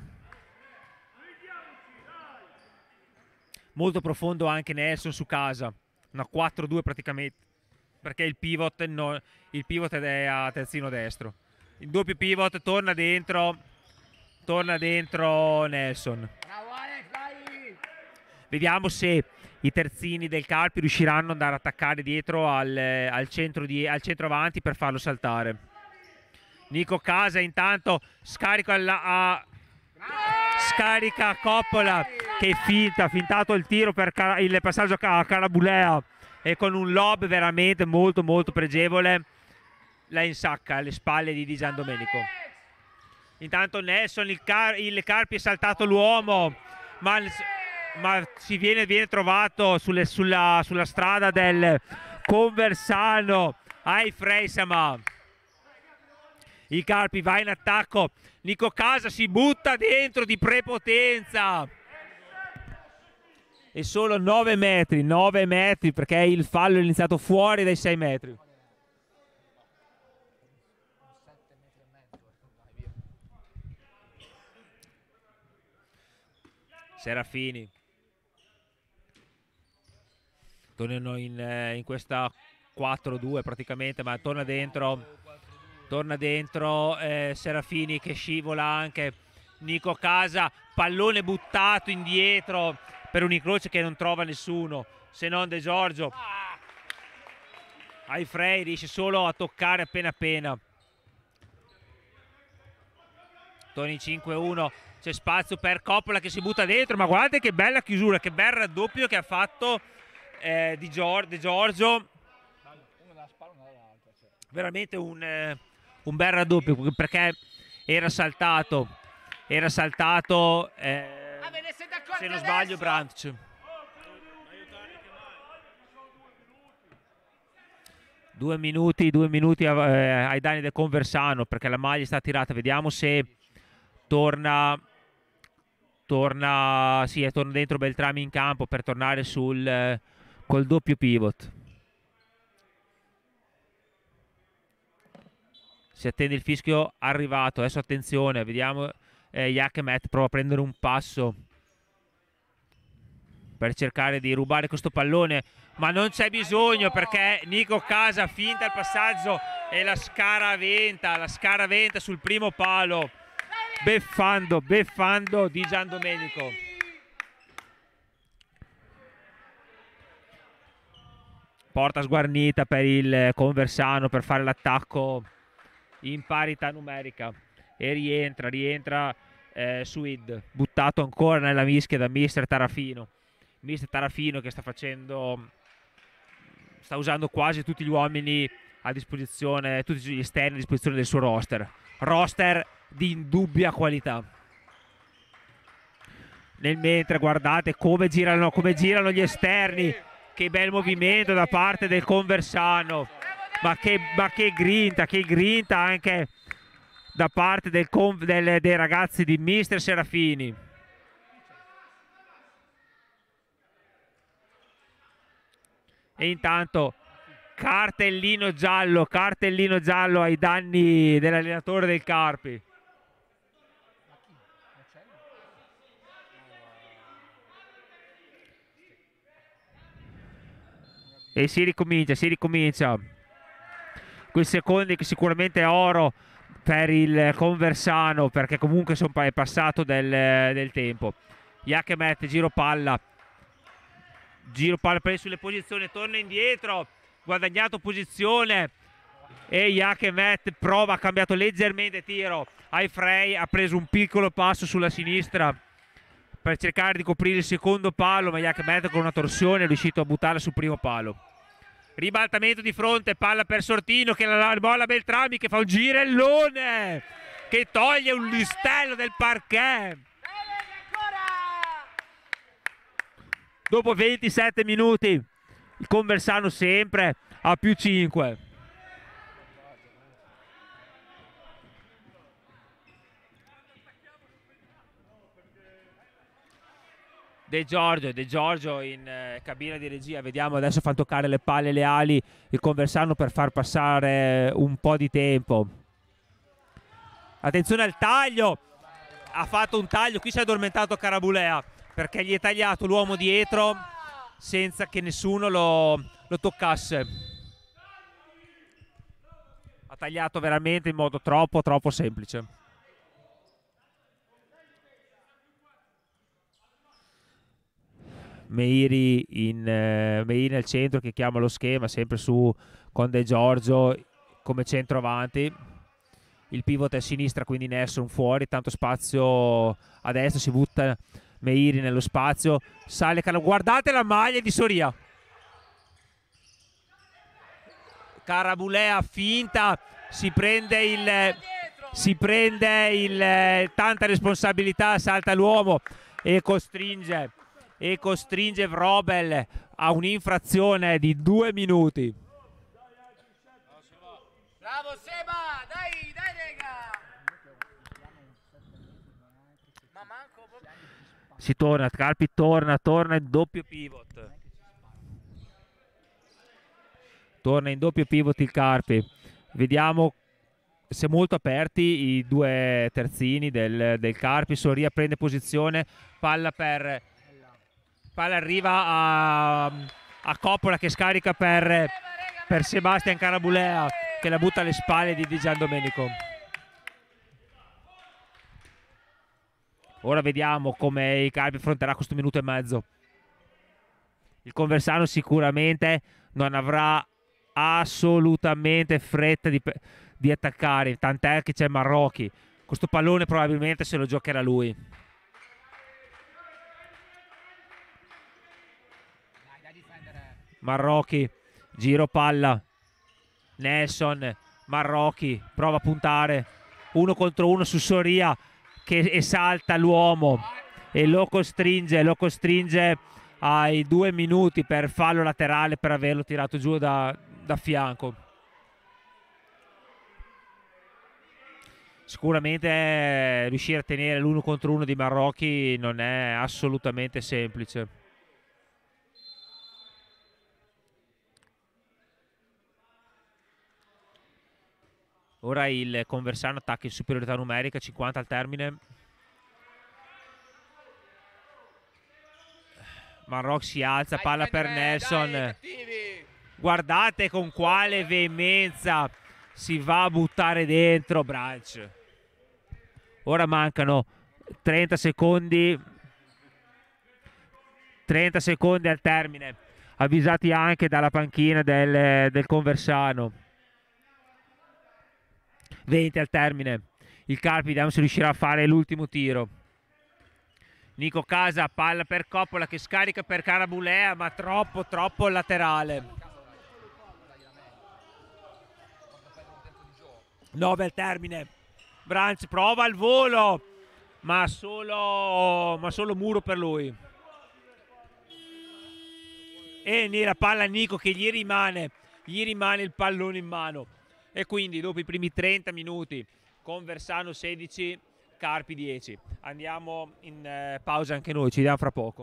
Molto profondo anche Nelson su casa, una quattro due praticamente, perché il pivot, no, il pivot è a terzino destro. Il doppio pivot torna dentro, torna dentro Nelson. Bravo Alex, dai! Vediamo se i terzini del Carpi riusciranno ad andare a attaccare dietro al, al, centro, di, al centro avanti per farlo saltare. Nico Casa intanto scarica alla, a, scarica Coppola che finta, ha fintato il tiro per il passaggio a Carabulea e con un lob veramente molto molto pregevole la insacca alle spalle di Di Giandomenico. Intanto Nelson, il, car il Carpi è saltato l'uomo ma, ma si viene, viene trovato sulle, sulla, sulla strada del Conversano ai Freisama. Il Carpi va in attacco, Nico Casa si butta dentro di prepotenza e solo nove metri, nove metri perché il fallo è iniziato fuori dai sei metri. Serafini tornano in, in questa quattro due praticamente, ma torna dentro torna dentro eh, Serafini che scivola anche Nico Casa, pallone buttato indietro per un incrocio che non trova nessuno se non De Giorgio. Aifrey riesce solo a toccare appena appena. Toni cinque uno, c'è spazio per Coppola che si butta dentro, ma guardate che bella chiusura, che bel raddoppio che ha fatto eh, di Gior De Giorgio. Veramente un, eh, un bel raddoppio perché era saltato era saltato eh, se non sbaglio Brandt. Due minuti, due minuti eh, ai danni del Conversano perché la maglia è stata tirata. Vediamo se torna torna sì, torna dentro Beltrami in campo per tornare sul eh, col doppio pivot. Si attende il fischio arrivato, adesso attenzione, vediamo eh, Iachemet prova a prendere un passo per cercare di rubare questo pallone, ma non c'è bisogno perché Nico Casa finta il passaggio e la scaraventa, la scaraventa sul primo palo, beffando, beffando di Giandomenico. Porta sguarnita per il Conversano per fare l'attacco in parità numerica e rientra, rientra eh, Suid, buttato ancora nella mischia da mister Tarafino. Mister Tarafino che sta facendo, sta usando quasi tutti gli uomini a disposizione, tutti gli esterni a disposizione del suo roster. Roster di indubbia qualità. Nel mentre guardate come girano, come girano gli esterni, che bel movimento da parte del Conversano, ma che, ma che grinta, che grinta anche da parte del, del, dei ragazzi di mister Serafini. E intanto cartellino giallo, cartellino giallo ai danni dell'allenatore del Carpi. E si ricomincia, si ricomincia. Quei secondi che sicuramente è oro per il Conversano, perché comunque è passato del, del tempo. Iachemet, giro palla. Giro palla preso sulle posizioni, torna indietro, guadagnato posizione. E Iachemet prova, ha cambiato leggermente tiro. Aifrey ha preso un piccolo passo sulla sinistra per cercare di coprire il secondo palo, ma Iachemet con una torsione è riuscito a buttarla sul primo palo. Ribaltamento di fronte, palla per Sortino che la bolla Beltrami che fa un girellone che toglie un listello del parquet. Dopo ventisette minuti il Conversano sempre a più cinque. De Giorgio, De Giorgio in eh, cabina di regia, vediamo adesso fanno toccare le palle e le ali il Conversano per far passare un po' di tempo. Attenzione al taglio, ha fatto un taglio, qui si è addormentato Carabulea perché gli è tagliato l'uomo dietro senza che nessuno lo, lo toccasse. Ha tagliato veramente in modo troppo troppo semplice. Meiri, in, eh, Meiri nel centro che chiama lo schema, sempre su con De Giorgio come centroavanti. Il pivot è a sinistra, quindi Nelson fuori, tanto spazio a destra, si butta Meiri nello spazio, sale, guardate la maglia di Soria. Carabulea finta, si prende il si prende il tanta responsabilità, salta l'uomo e costringe e costringe Vrobel a un'infrazione di due minuti. Bravo Seba, dai, dai rega. Ma manco... Si torna, Carpi torna, torna in doppio pivot. Torna in doppio pivot il Carpi. Vediamo se molto aperti i due terzini del, del Carpi. Soria prende posizione, palla per... Palla arriva a, a Coppola che scarica per, per Sebastian Carabulea che la butta alle spalle di Di Giandomenico. Ora vediamo come il Carpi affronterà questo minuto e mezzo. Il Conversano sicuramente non avrà assolutamente fretta di, di attaccare, tant'è che c'è Marrocchi. Questo pallone probabilmente se lo giocherà lui. Marrocchi, giro palla, Nelson, Marrocchi prova a puntare uno contro uno su Soria che esalta l'uomo e lo costringe, lo costringe ai due minuti per fallo laterale per averlo tirato giù da, da fianco. Sicuramente eh, riuscire a tenere l'uno contro uno di Marrocchi non è assolutamente semplice. Ora il Conversano attacca in superiorità numerica, cinquanta al termine. Marrock si alza, Dai, palla dai, per dai, Nelson. dai, cattivi. Guardate con quale veemenza si va a buttare dentro Branch. Ora mancano trenta secondi. trenta secondi al termine, avvisati anche dalla panchina del, del Conversano. venti al termine. Il Carpi, vediamo se riuscirà a fare l'ultimo tiro. Nico Casa, palla per Coppola che scarica per Carabulea, ma troppo troppo laterale. nove al termine. Branch prova il volo, ma solo, ma solo muro per lui. E nella palla Nico che gli rimane, gli rimane il pallone in mano. E quindi dopo i primi trenta minuti, Conversano sedici, Carpi dieci. Andiamo in eh, pausa anche noi, ci vediamo fra poco.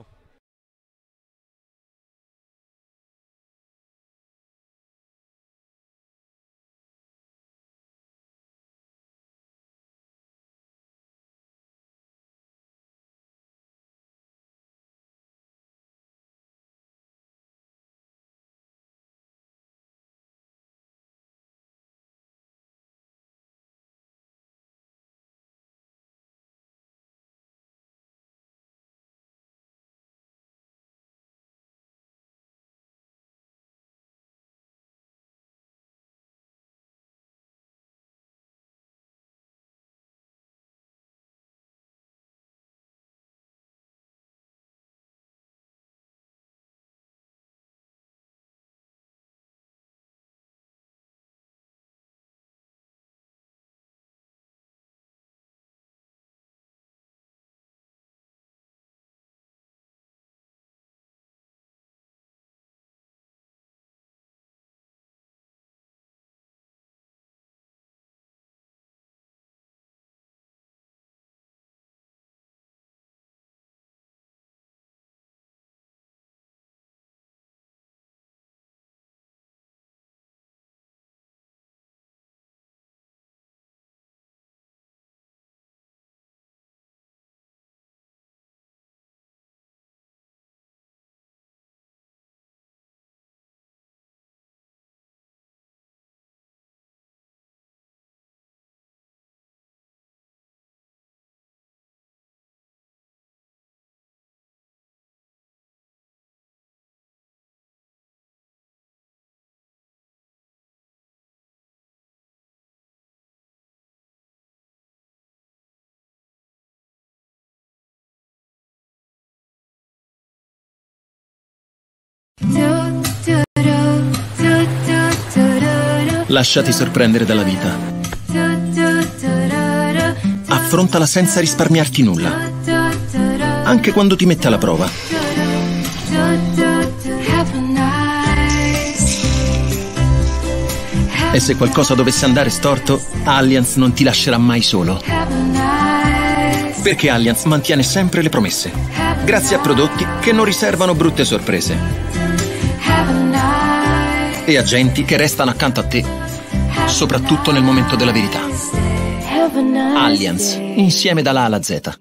Lasciati sorprendere dalla vita. Affrontala senza risparmiarti nulla, anche quando ti mette alla prova. E se qualcosa dovesse andare storto, Allianz non ti lascerà mai solo. Perché Allianz mantiene sempre le promesse, grazie a prodotti che non riservano brutte sorprese. E agenti che restano accanto a te, soprattutto nel momento della verità. Allianz, insieme dalla A alla Z.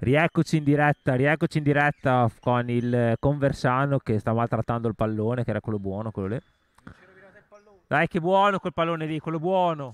Rieccoci in diretta, rieccoci in diretta con il Conversano che sta maltrattando il pallone, che era quello buono, quello lì. Dai, che buono quel pallone lì, quello buono.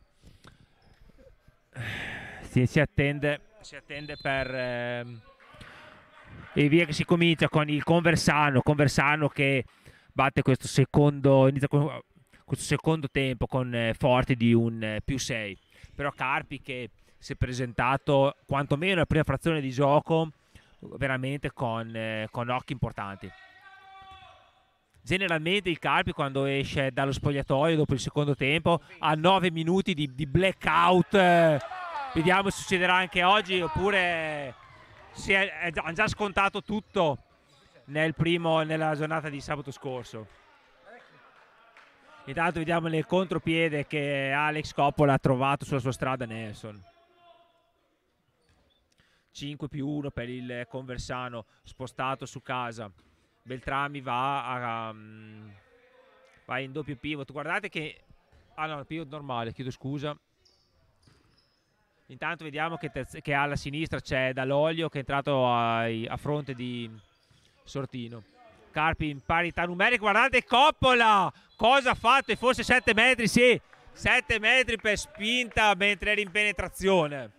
Si, si attende, si attende per... Ehm, e via che si comincia con il Conversano, Conversano che batte questo secondo, inizia con, questo secondo tempo con eh, forti di un eh, più sei. Però Carpi che si è presentato quantomeno nella prima frazione di gioco veramente con, eh, con occhi importanti. Generalmente il Carpi quando esce dallo spogliatoio dopo il secondo tempo ha nove minuti di, di blackout, eh, vediamo se succederà anche oggi oppure si è, è, ha già scontato tutto nel primo, nella giornata di sabato scorso. Intanto vediamo nel contropiede che Alex Coppola ha trovato sulla sua strada Nelson. cinque più uno per il Conversano spostato su casa. Beltrami va, a, um, va in doppio pivot. Guardate che... Ah no, pivot normale, chiedo scusa. Intanto vediamo che, che alla sinistra c'è Dall'Olio che è entrato a, a fronte di Sortino. Carpi in parità numerica. Guardate Coppola! Cosa ha fatto? E forse sette metri, sì. sette metri per spinta mentre era in penetrazione.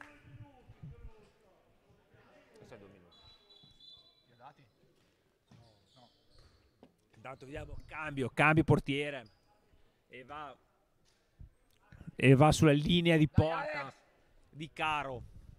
Intanto vediamo cambio, cambio portiere e va, e va sulla linea di porta di Caro.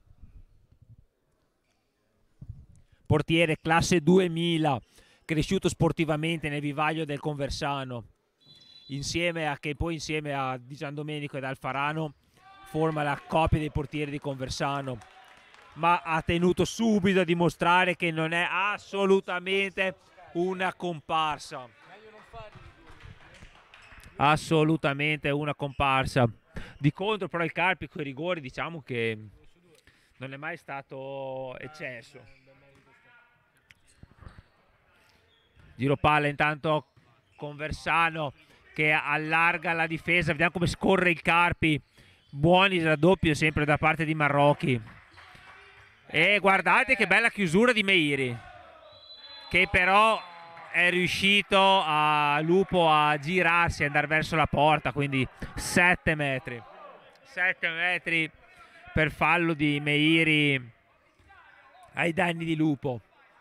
Portiere classe duemila, cresciuto sportivamente nel vivaio del Conversano, insieme a che poi insieme a Di Giandomenico ed Alfarano forma la coppia dei portieri di Conversano, ma ha tenuto subito a dimostrare che non è assolutamente una comparsa, assolutamente una comparsa. Di contro però il Carpi con i rigori diciamo che non è mai stato eccesso. Giro palla intanto Conversano che allarga la difesa, vediamo come scorre il Carpi, buoni raddoppio sempre da parte di Marrocchi. E guardate che bella chiusura di Meiri, che però è riuscito a Lupo a girarsi e andare verso la porta, quindi sette metri sette metri per fallo di Meiri ai danni di Lupo.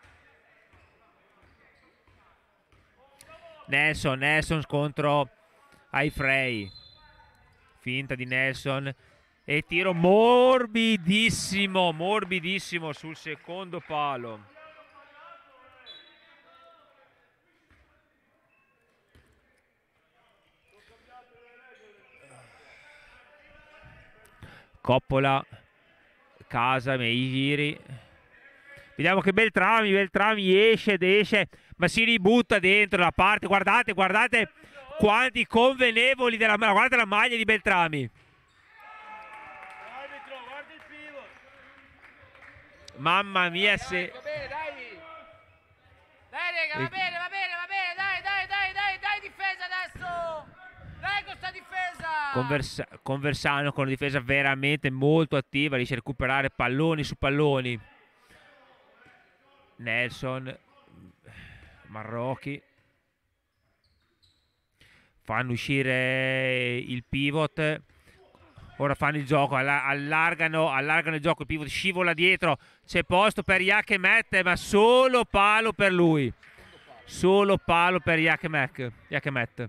Nelson, Nelson contro Aifrey, finta di Nelson e tiro morbidissimo, morbidissimo sul secondo palo. Coppola, Casa, Meiri. Vediamo che Beltrami, Beltrami esce ed esce, ma si ributta dentro la parte. Guardate, guardate quanti convenevoli della maglia. Guardate la maglia di Beltrami. Mamma mia, se... Va bene, dai. Dai, raga, va bene, va bene, va bene. Dai, dai, dai, dai, dai, difesa adesso. Dai con sta difesa. Conversa Conversano con una difesa veramente molto attiva, riesce a recuperare palloni su palloni. Nelson, Marrocchi fanno uscire il pivot, ora fanno il gioco, allargano, allargano il gioco, il pivot scivola dietro, c'è posto per Yakemet ma solo palo per lui, solo palo per Yakemet. Yakemet.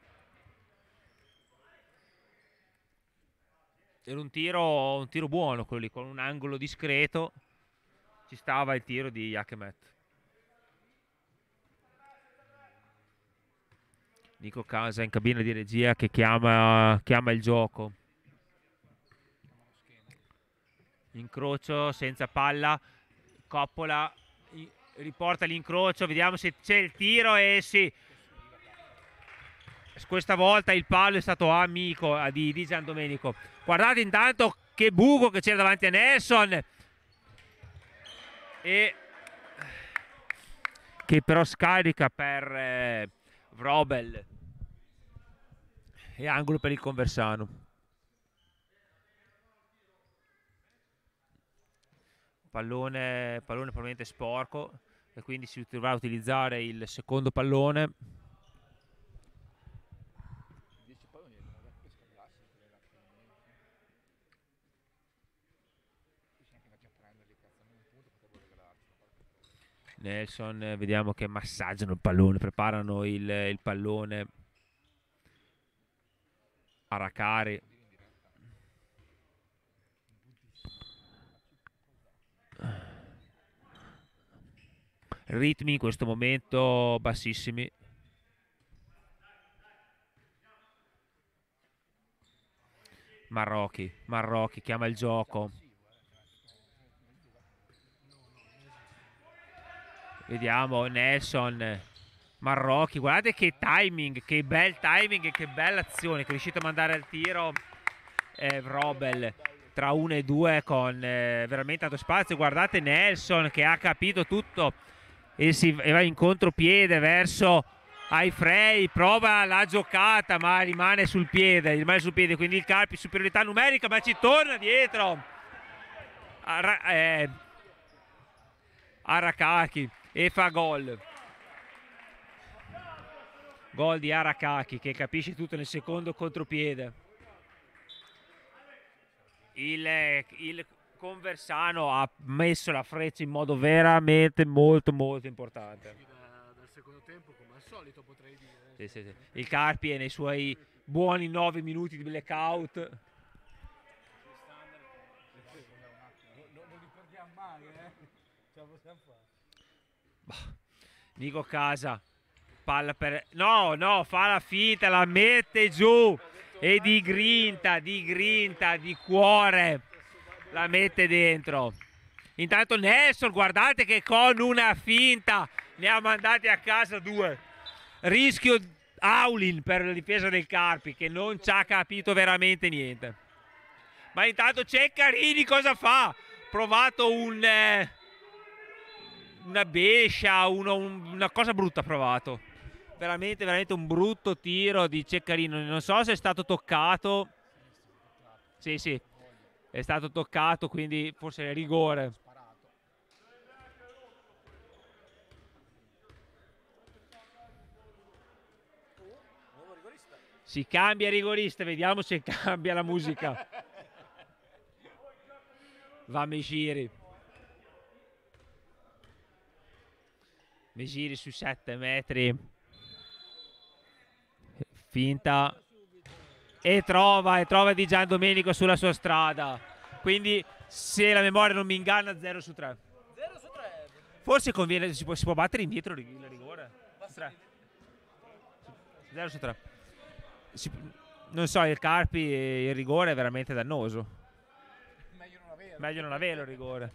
Era un tiro, un tiro buono quello lì, con un angolo discreto. Ci stava il tiro di Yakemet. Nico Casa in cabina di regia che chiama, chiama il gioco. Incrocio senza palla. Coppola riporta l'incrocio. Vediamo se c'è il tiro e sì. Questa volta il palo è stato amico di, di Giandomenico. Guardate intanto che buco che c'era davanti a Nelson. E che però scarica per eh, Vrobel e angolo per il Conversano. pallone, pallone probabilmente sporco, e quindi si dovrà utilizzare il secondo pallone. Nelson, vediamo che massaggiano il pallone, preparano il, il pallone. Aracari. Ritmi in questo momento bassissimi. Marrocchi, Marrocchi chiama il gioco. Vediamo Nelson, Marrocchi, guardate che timing, che bel timing e che bella azione, che è riuscito a mandare al tiro eh, Robel tra uno e due con eh, veramente tanto spazio. Guardate Nelson che ha capito tutto e, si, e va in contropiede verso Aifrey, prova la giocata ma rimane sul piede, rimane sul piede, quindi il Carpi superiorità numerica, ma ci torna dietro Ara, eh, Arakaki e fa gol. Gol di Arakaki che capisce tutto nel secondo contropiede. Il, il Conversano ha messo la freccia in modo veramente molto molto importante. Da, dal secondo tempo, come al solito, potrei dire. Sì, sì, sì. Il Carpi è nei suoi buoni nove minuti di blackout. Non, non li perdiamo mai, eh? Ce la possiamo fare. Bah. Nico Casa, palla per... No, no, fa la finta, la mette giù e di grinta, di grinta, di cuore la mette dentro. Intanto Nelson, guardate che con una finta ne ha mandati a casa due. Rischio Aulin per la difesa del Carpi che non ci ha capito veramente niente. Ma intanto Ceccarini cosa fa? Provato un... Eh... una bescia, uno, un, una cosa brutta ha provato. Veramente, veramente un brutto tiro di Ceccarino. Non so se è stato toccato. Sì, sì, è stato toccato, quindi forse è rigore. Si cambia rigorista, vediamo se cambia la musica. Va Mejiri. Mejiri su sette metri. Finta. E trova, e trova Di Giandomenico sulla sua strada. Quindi, se la memoria non mi inganna, zero su tre. zero su tre. Forse conviene, si può, si può battere indietro il rigore. zero su tre. Si, non so, il Carpi, il rigore è veramente dannoso. Meglio non averlo. Meglio non averlo il rigore.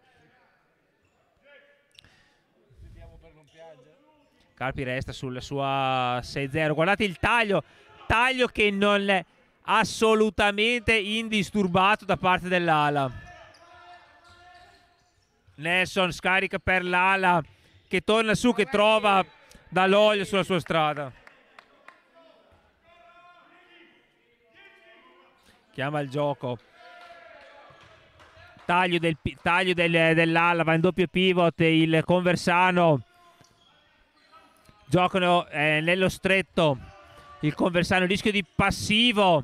Carpi resta sulla sua sei zero. Guardate il taglio, taglio che non è assolutamente indisturbato da parte dell'ala. Nelson scarica per l'ala che torna su, che trova Dall'Oglio sulla sua strada. Chiama il gioco. Taglio del, taglio del, dell'ala, va in doppio pivot il Conversano. Giocano eh, nello stretto il Conversano, rischio di passivo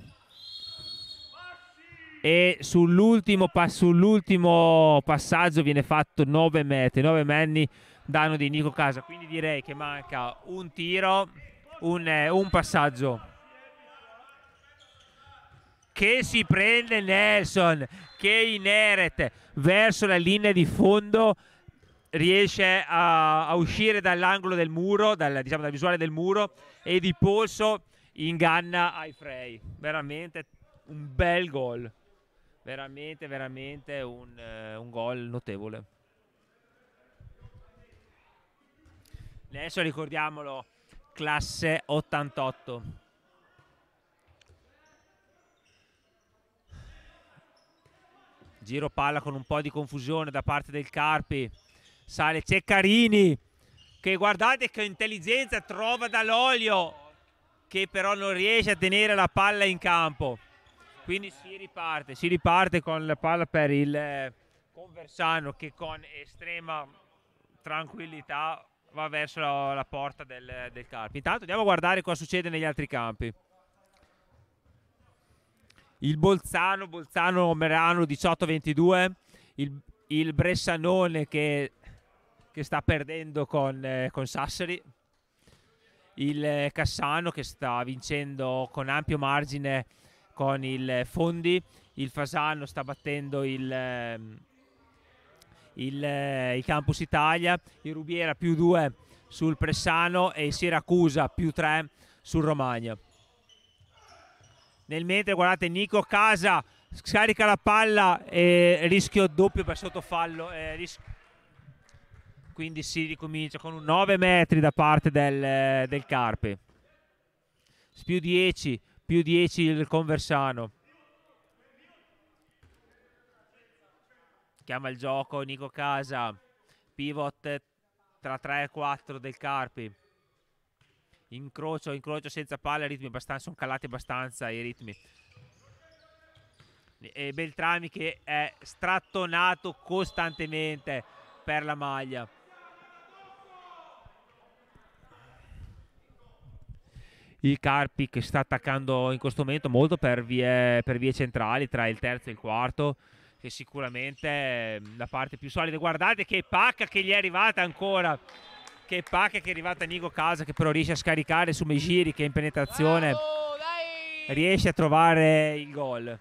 e sull'ultimo pass sull'ultimo passaggio viene fatto nove metri, nove manni, danno di Nico Casa, quindi direi che manca un tiro, un, eh, un passaggio che si prende Nelson, che in Eret verso la linea di fondo riesce a, a uscire dall'angolo del muro, dal, diciamo dalla visuale del muro, e di polso inganna Aifrey. Veramente un bel gol, veramente veramente un, uh, un gol notevole. Adesso ricordiamolo, classe ottantotto. Giro palla con un po' di confusione da parte del Carpi. Sale Ceccarini, che guardate che intelligenza trova Dall'Oglio, che però non riesce a tenere la palla in campo. Quindi si riparte, si riparte con la palla per il Conversano che con estrema tranquillità va verso la, la porta del, del Carpi. Intanto andiamo a guardare cosa succede negli altri campi. Il Bolzano, Bolzano Merano diciotto ventidue, il, il Bressanone che, che sta perdendo con, eh, con Sassari, il eh, Cassano che sta vincendo con ampio margine con il Fondi, il Fasano sta battendo il, eh, il, eh, il Campus Italia, il Rubiera più due sul Pressano e il Siracusa più tre sul Romagna. Nel mentre guardate Nico Casa scarica la palla e rischio doppio per sottofallo, eh, ris quindi si ricomincia con un nove metri da parte del, del Carpi. Più dieci, più dieci il Conversano. Chiama il gioco Nico Casa, pivot tra tre e quattro del Carpi. Incrocio, incrocio senza palla, ritmi abbastanza, sono calati abbastanza i ritmi. E Beltrami che è strattonato costantemente per la maglia. Il Carpi che sta attaccando in questo momento molto per vie, per vie centrali tra il terzo e il quarto, che sicuramente è la parte più solida. Guardate che pacca che gli è arrivata ancora, che pacca che è arrivata a Nico Casa, che però riesce a scaricare su Megiri che in penetrazione Bravo, dai! riesce a trovare il gol.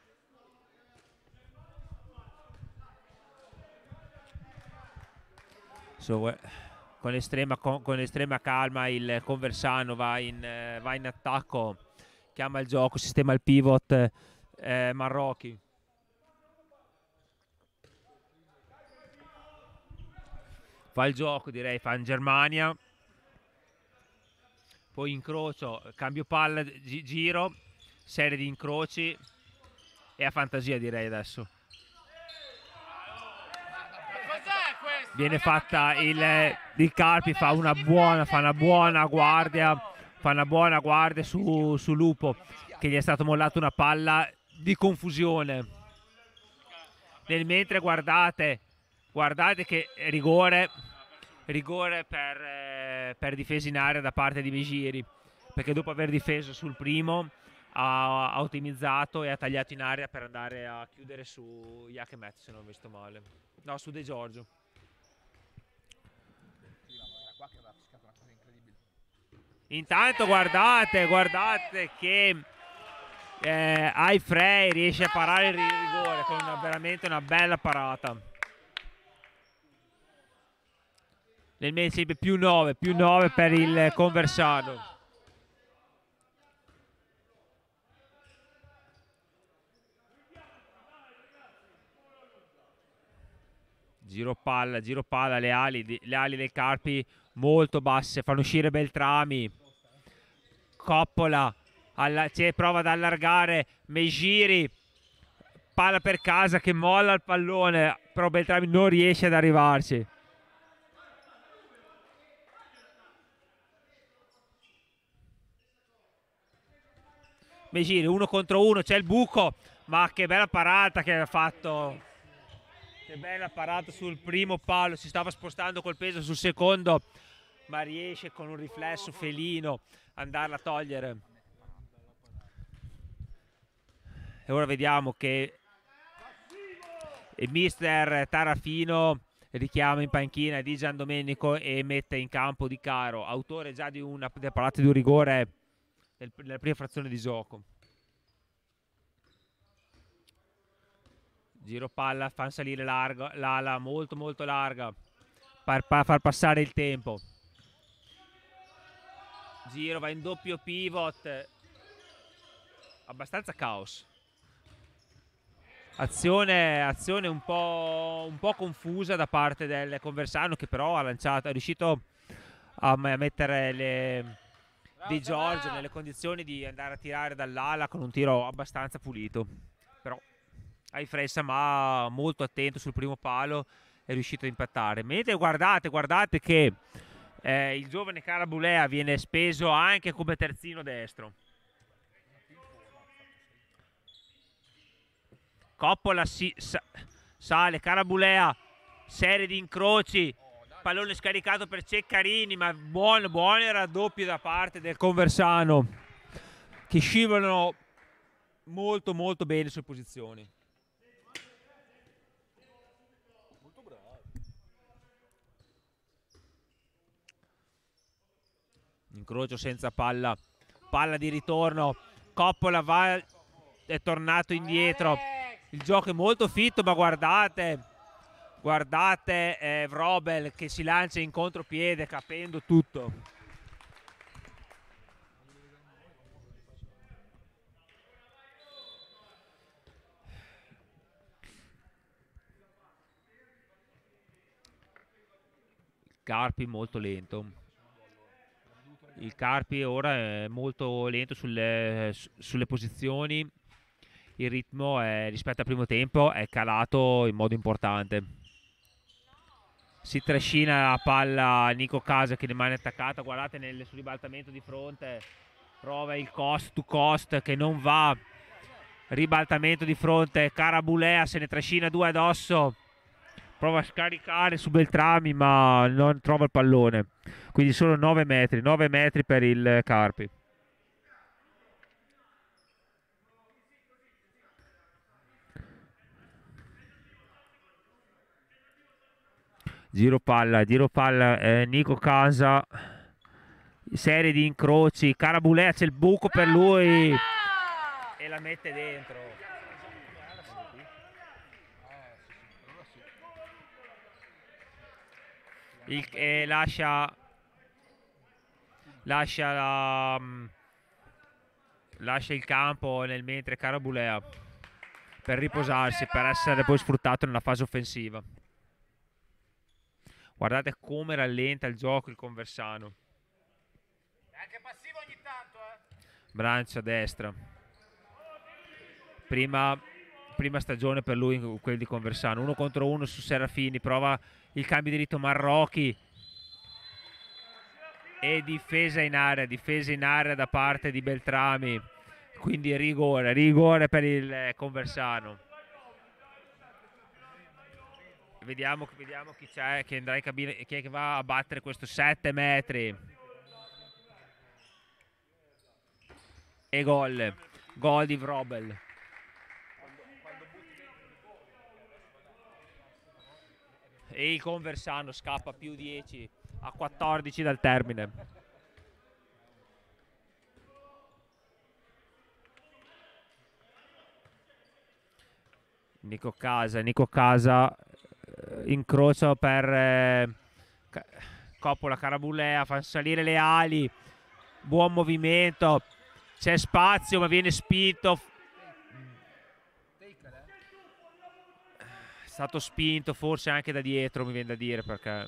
So, con estrema, con, con estrema calma il Conversano va in, eh, va in attacco, chiama il gioco, sistema il pivot eh, Marrocchi. Fa il gioco, direi, fa in Germania, poi incrocio, cambio palla, gi giro, serie di incroci e a fantasia direi adesso. Viene fatta il, il Carpi fa una buona, fa una buona guardia, fa una buona guardia su, su Lupo, che gli è stato mollato una palla di confusione. Nel mentre guardate, guardate che rigore, rigore per, eh, per difesa in area da parte di Megiri, perché dopo aver difeso sul primo ha, ha ottimizzato e ha tagliato in area per andare a chiudere su Iachemet, se non ho visto male. No, su De Giorgio. Intanto guardate, guardate che eh, Aifrey riesce a parare il rigore con una, veramente una bella parata. Nel mentre più nove, più nove per il Conversano. Giro palla, giro palla, le ali, le ali del Carpi molto basse, fanno uscire Beltrami. Coppola, alla, cioè, prova ad allargare Megiri, palla per Casa che molla il pallone, però Beltrami non riesce ad arrivarci. Megiri uno contro uno, c'è il buco, ma che bella parata che ha fatto. Che bella parata sul primo palo, si stava spostando col peso sul secondo, ma riesce con un riflesso felino andarla a togliere. E ora vediamo che il mister Tarafino richiama in panchina Di Giandomenico e mette in campo Di Caro, autore già di una delle parate di un rigore nel, nella prima frazione di gioco. Giro palla, fanno salire l'ala molto molto larga per far passare il tempo. Giro, va in doppio pivot, abbastanza caos. Azione, azione un po', un po' confusa da parte del Conversano, che però ha lanciato, è riuscito a mettere le, Di Giorgio nelle condizioni di andare a tirare dall'ala con un tiro abbastanza pulito. Però Aifrey ma molto attento sul primo palo, è riuscito a impattare. Mentre guardate, guardate che eh, il giovane Carabulea viene speso anche come terzino destro. Coppola si, sa, sale Carabulea, serie di incroci, pallone scaricato per Ceccarini, ma buono, buono il raddoppio da parte del Conversano, che scivolano molto molto bene sulle posizioni. Molto bravo. Incrocio senza palla, palla di ritorno, Coppola va, è tornato indietro, il gioco è molto fitto, ma guardate, guardate eh, Vrobel che si lancia in contropiede capendo tutto. Carpi molto lento. Il Carpi ora è molto lento sulle, sulle posizioni, il ritmo è, rispetto al primo tempo è calato in modo importante. Si trascina la palla Nico Casa che rimane attaccata, guardate nel, sul ribaltamento di fronte, prova il cost to cost che non va, ribaltamento di fronte, Carabulea se ne trascina due addosso, prova a scaricare su Beltrami ma non trova il pallone, quindi solo nove metri, nove metri per il Carpi. Giro palla, giro palla, eh, Nico Casa, serie di incroci, Carabulea c'è il buco per lui e la mette dentro. Il, eh, lascia lascia la, um, lascia il campo nel mentre Carabulea per riposarsi, per essere poi sfruttato nella fase offensiva. Guardate come rallenta il gioco il Conversano. È anche passivo ogni tanto, eh. Brancia a destra. Prima, prima stagione per lui quelli di Conversano. Uno contro uno su Serafini, prova il cambio di ritmo Marrocchi e difesa in area, difesa in area da parte di Beltrami, quindi rigore, rigore per il Conversano. Vediamo, vediamo chi c'è che andrà in cabina, chi è che va a battere questo sette metri e gol, gol di Vrobel. E il Conversano scappa più dieci a quattordici dal termine. Nico Casa, Nico Casa, incrocio per eh, Coppola, Carabulea, fa salire le ali, buon movimento, c'è spazio ma viene spinto. È stato spinto forse anche da dietro, mi viene da dire, perché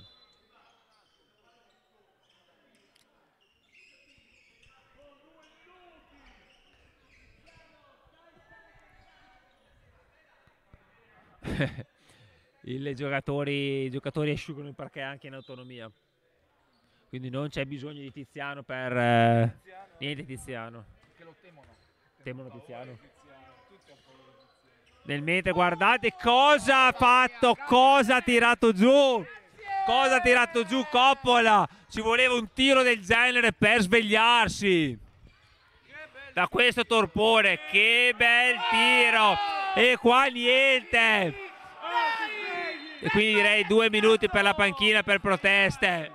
i giocatori, i giocatori asciugano il parquet anche in autonomia, quindi non c'è bisogno di Tiziano per eh, Tiziano, niente Tiziano, che lo temono. temono Tiziano. Tiziano, tutti hanno paura di Tiziano. Nel mentre guardate cosa ha fatto, cosa ha tirato giù, cosa ha tirato giù Coppola, ci voleva un tiro del genere per svegliarsi da questo torpore, che bel tiro, e qua niente. E quindi direi due minuti per la panchina per proteste.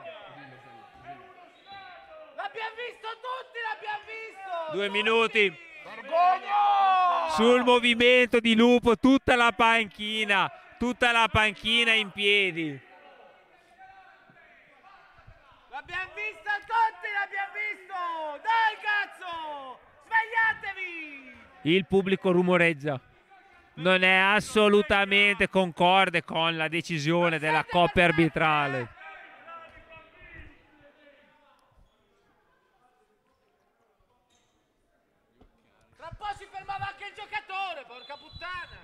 L'abbiamo visto tutti, l'abbiamo visto! Due minuti Vergogna! sul movimento di Lupo, tutta la panchina, tutta la panchina in piedi. L'abbiamo visto tutti, l'abbiamo visto! Dai cazzo! Svegliatevi! Il pubblico rumoreggia. Non è assolutamente concorde con la decisione della coppia arbitrale. Tra un po' si fermava anche il giocatore, porca puttana!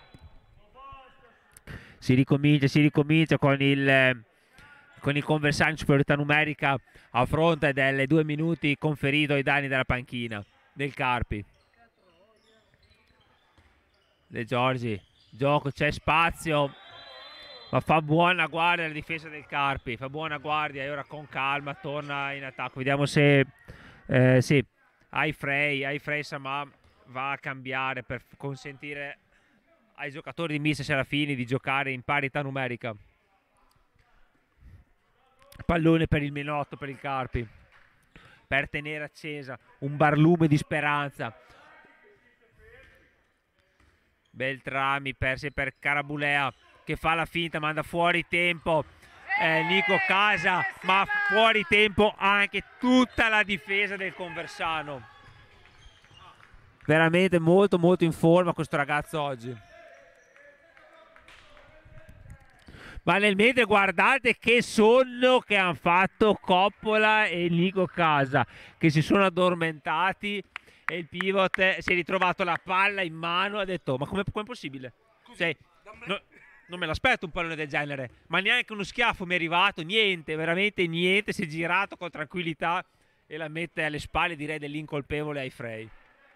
Si ricomincia, si ricomincia con il, con il Conversano in superiorità numerica a fronte delle due minuti conferito ai danni della panchina del Carpi. De Giorgi, gioco, c'è spazio, Ma fa buona guardia la difesa del Carpi, fa buona guardia e ora con calma torna in attacco. Vediamo se eh, sì, Aifrey, Aifrey Samà va a cambiare per consentire ai giocatori di mister Serafini di giocare in parità numerica. Pallone per il Menotto, per il Carpi, per tenere accesa un barlume di speranza. Beltrami perse per Carabulea che fa la finta, manda fuori tempo eh, Nico Casa, ma fuori tempo anche tutta la difesa del Conversano. Veramente molto molto in forma questo ragazzo oggi. Ma nel mentre guardate che sonno che hanno fatto Coppola e Nico Casa, che si sono addormentati e il pivot si è ritrovato la palla in mano e ha detto ma com'è com possibile? Cioè, no, non me l'aspetto un pallone del genere, ma neanche uno schiaffo mi è arrivato, niente, veramente niente, si è girato con tranquillità e la mette alle spalle, direi, dell'incolpevole Aifrey.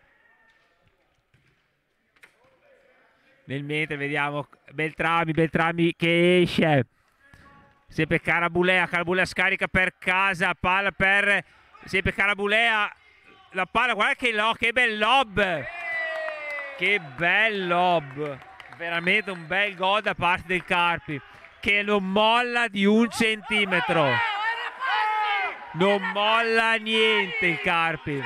Nel mentre vediamo Beltrami, Beltrami che esce, sempre Carabulea, Carabulea scarica per Casa, palla per sempre Carabulea, la palla, guarda che, lo, che bel lob, che bel lob, veramente un bel gol da parte del Carpi, che non molla di un centimetro, non molla niente il Carpi.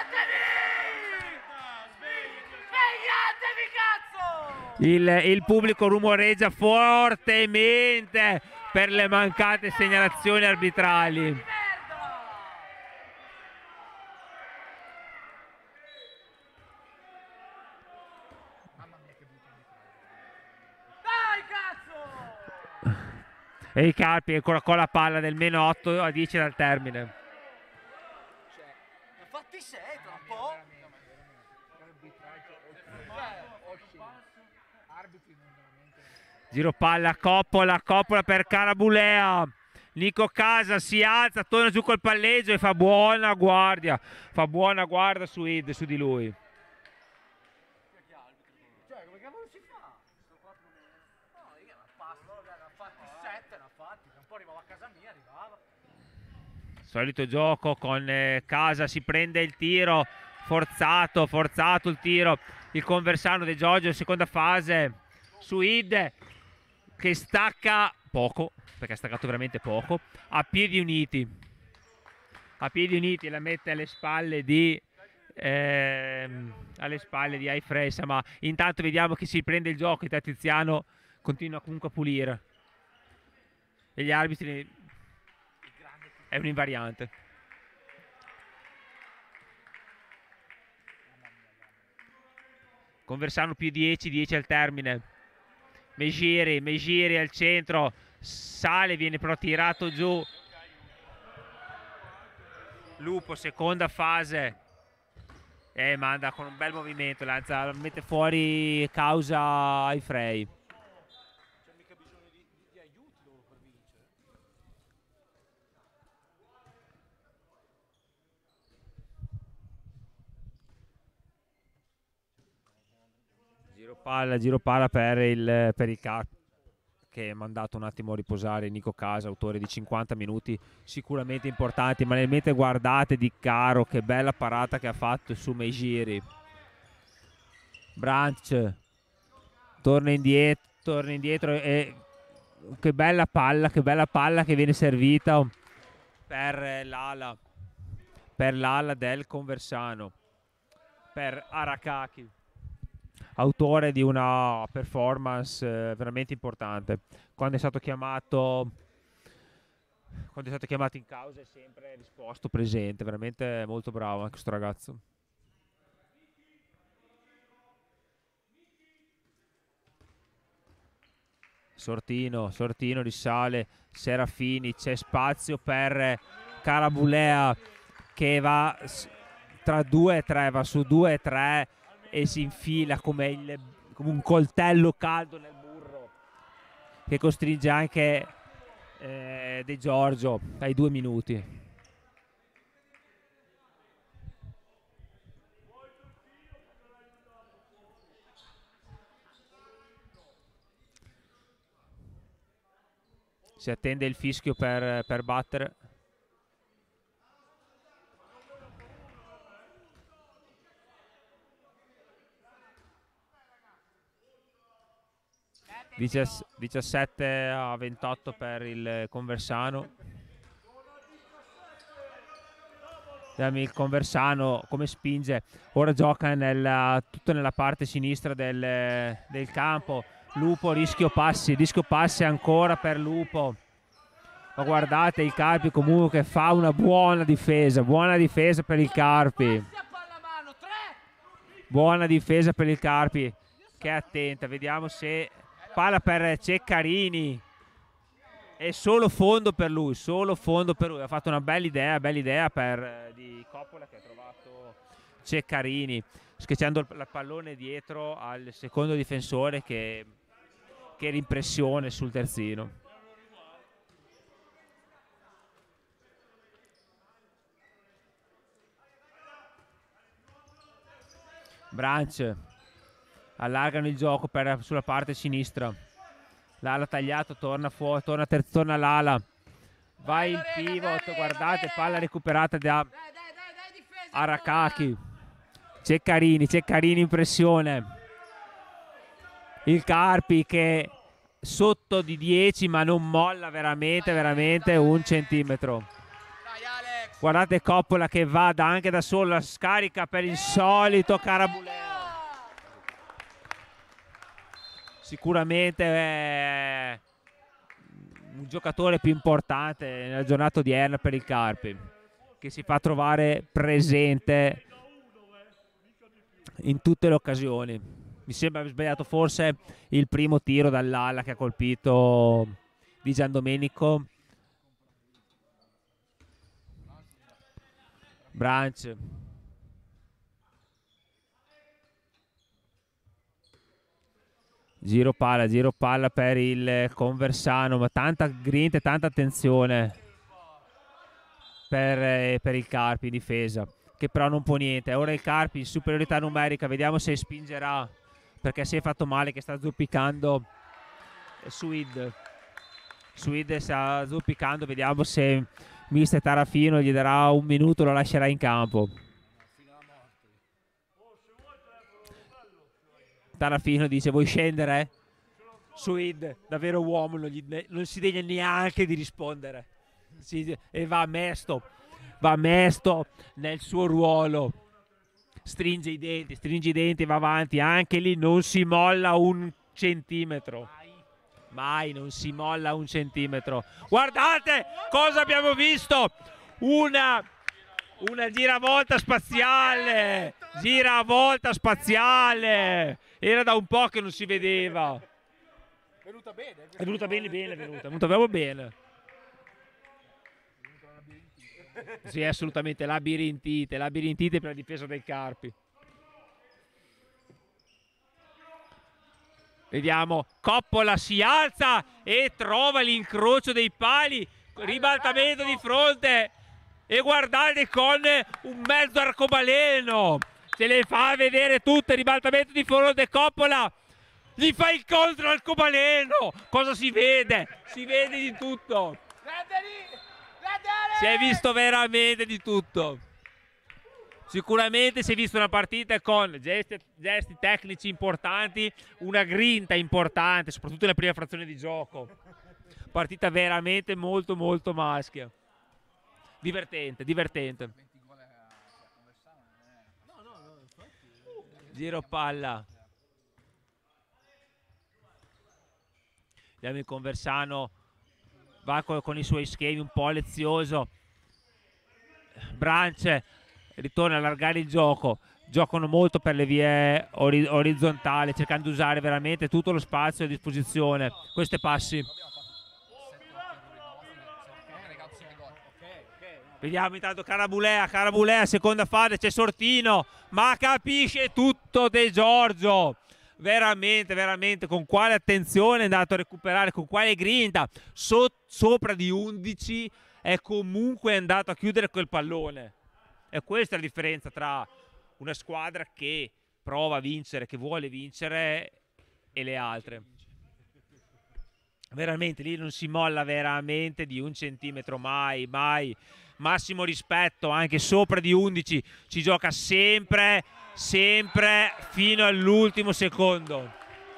Il, il pubblico rumoreggia fortemente per le mancate segnalazioni arbitrali. Dai, cazzo! E i Carpi ancora con la palla del Menotto a dieci dal termine. Ne ha fatti sei tra un po'. Giro palla, Coppola, Coppola per Carabulea. Nico Casa si alza, torna giù col palleggio e fa buona guardia. Fa buona guardia su Id, su di lui. Cioè, come cavolo si fa? No, io non passo, ne ha fatti sette, ne ha fatti. Un po' arrivava a casa mia, arrivava. Solito gioco con eh, Casa, si prende il tiro, forzato, forzato il tiro. Il Conversano De Giorgio, seconda fase, su Id, che stacca poco, perché ha staccato veramente poco, a piedi uniti. A piedi uniti la mette alle spalle di ehm, alle spalle di Aifrey, ma intanto vediamo che si prende il gioco e Tiziano continua comunque a pulire. E gli arbitri è un invariante. Conversano più dieci, dieci al termine. Megiri, Megiri al centro, sale, viene però tirato giù. Lupo, seconda fase, e manda con un bel movimento, lanza, mette fuori Causa Aifrey. C'è mica bisogno di, di, di aiuti loro per vincere. Giro palla, giro palla per il, per il Carpi, che ha mandato un attimo a riposare Nico Casa, autore di cinquanta minuti sicuramente importanti, ma nel mentre guardate Di Caro, che bella parata che ha fatto su Megiri. Branch torna indietro, torna indietro e che bella palla, che bella palla che viene servita per l'ala, per l'ala del Conversano, per Arakaki, autore di una performance eh, veramente importante. Quando è stato chiamato quando è stato chiamato in causa è sempre risposto presente, veramente molto bravo anche questo ragazzo. Sortino, Sortino risale, Serafini, c'è spazio per Carabulea che va tra due e tre, va su due e tre e si infila come, il, come un coltello caldo nel burro, che costringe anche eh, De Giorgio ai due minuti. Si attende il fischio per, per battere. diciassette a ventotto per il Conversano. Vediamo il Conversano come spinge. Ora gioca nella, tutto nella parte sinistra del, del campo. Lupo, rischio passi, rischio passi ancora per Lupo. Ma guardate il Carpi comunque fa una buona difesa, buona difesa per il Carpi. Buona difesa per il Carpi, che è attenta. Vediamo se palla per Ceccarini. È solo fondo per lui, solo fondo per lui. Ha fatto una bella idea, bella idea per, di Coppola, che ha trovato Ceccarini, schiacciando il pallone dietro al secondo difensore che, che era in pressione sul terzino. Branch allargano il gioco per, sulla parte sinistra. L'ala tagliato, torna fuori, torna, torna l'ala. Va il pivot, guardate, palla recuperata da Arakaki. Ceccarini, Ceccarini in pressione. Il Carpi che sotto di dieci ma non molla veramente, veramente un centimetro. Guardate Coppola che va anche da solo, la scarica per il solito Carabuleo. Sicuramente è un giocatore più importante nella giornata odierna per il Carpi, che si fa trovare presente in tutte le occasioni. Mi sembra aver sbagliato forse il primo tiro dall'ala che ha colpito Di Giandomenico. Branch. Giro palla, giro palla per il Conversano, ma tanta grinta e tanta attenzione per, per il Carpi in difesa, che però non può niente. Ora il Carpi in superiorità numerica, vediamo se spingerà, perché si è fatto male che sta zoppicando Suid. Suid sta zoppicando, vediamo se mister Tarafino gli darà un minuto, lo lascerà in campo. Tarafino dice: vuoi scendere? Suid, davvero uomo, non, gli, non si degna neanche di rispondere. Si, e va mesto, va mesto nel suo ruolo. Stringe i denti, stringe i denti, va avanti. Anche lì non si molla un centimetro. Mai non si molla un centimetro. Guardate cosa abbiamo visto. Una... Una giravolta spaziale, giravolta spaziale, era da un po' che non si vedeva. È venuta bene. È venuta bene, bene, è venuta, è venuta proprio bene. Sì, assolutamente, labirintite, labirintite per la difesa del Carpi. Vediamo, Coppola si alza e trova l'incrocio dei pali, ribaltamento di fronte. E guardate con un mezzo arcobaleno, se le fa vedere tutte, ribaltamento di fronte, Coppola gli fa il contro arcobaleno. Cosa si vede? Si vede di tutto, si è visto veramente di tutto. Sicuramente si è visto una partita con gesti, gesti tecnici importanti, una grinta importante, soprattutto nella prima frazione di gioco. Partita veramente molto molto maschia. Divertente, divertente. Giro palla. Vediamo il Conversano, va con, con i suoi schemi un po' lezioso. Branch ritorna a allargare il gioco. Giocano molto per le vie ori orizzontali, cercando di usare veramente tutto lo spazio a disposizione. Questi passi. Vediamo intanto Carabulea, Carabulea, seconda fase, c'è Sortino, ma capisce tutto De Giorgio. Veramente, veramente, con quale attenzione è andato a recuperare, con quale grinta. So, sopra di undici è comunque andato a chiudere quel pallone. E questa è la differenza tra una squadra che prova a vincere, che vuole vincere, e le altre. veramente lì non si molla veramente di un centimetro, mai, mai. Massimo rispetto, anche sopra di undici ci gioca sempre, sempre fino all'ultimo secondo.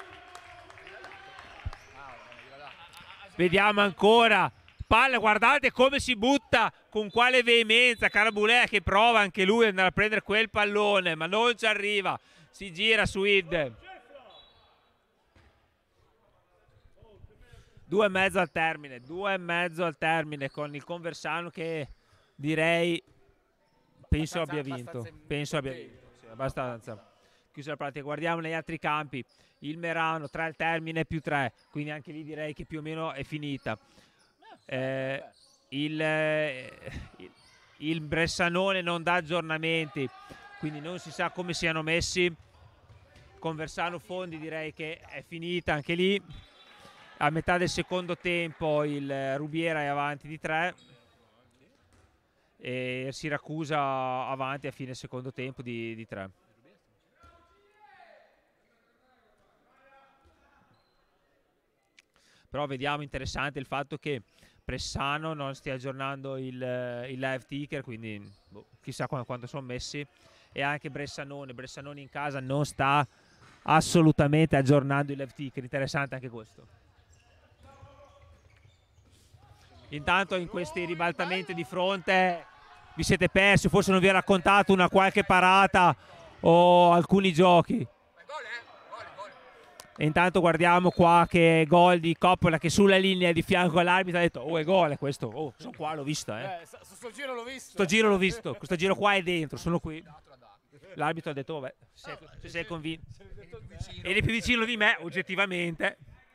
Vediamo ancora, palla, guardate come si butta, con quale veemenza, Carabulea che prova anche lui ad andare a prendere quel pallone, ma non ci arriva, si gira su Id. Due e mezzo al termine, due e mezzo al termine con il Conversano che direi, penso Abbastanza- abbia vinto, abbastanza penso abbia vinto, sì, abbastanza. Chiusa la pratica, guardiamo negli altri campi, il Merano tre al termine più tre, quindi anche lì direi che più o meno è finita. Eh, il, eh, il, il Bressanone non dà aggiornamenti, quindi non si sa come siano messi. Conversano Fondi direi che è finita anche lì. A metà del secondo tempo il Rubiera è avanti di tre e Siracusa avanti a fine secondo tempo di, di tre. Però vediamo interessante il fatto che Pressano non stia aggiornando il, il live ticker, quindi boh, chissà quando, quando sono messi, e anche Bressanone, Bressanone in casa non sta assolutamente aggiornando il live ticker, interessante anche questo. Intanto in questi ribaltamenti di fronte vi siete persi, forse non vi ho raccontato una qualche parata o alcuni giochi. E intanto guardiamo qua che gol di Coppola che sulla linea di fianco all'arbitro ha detto oh è gol è questo, oh sono qua, l'ho visto eh. Eh, su sto giro l'ho visto. Sto giro l'ho visto, questo giro qua è dentro, sono qui. L'arbitro ha detto vabbè, se, se sei convinto. Ed è più vicino di me oggettivamente.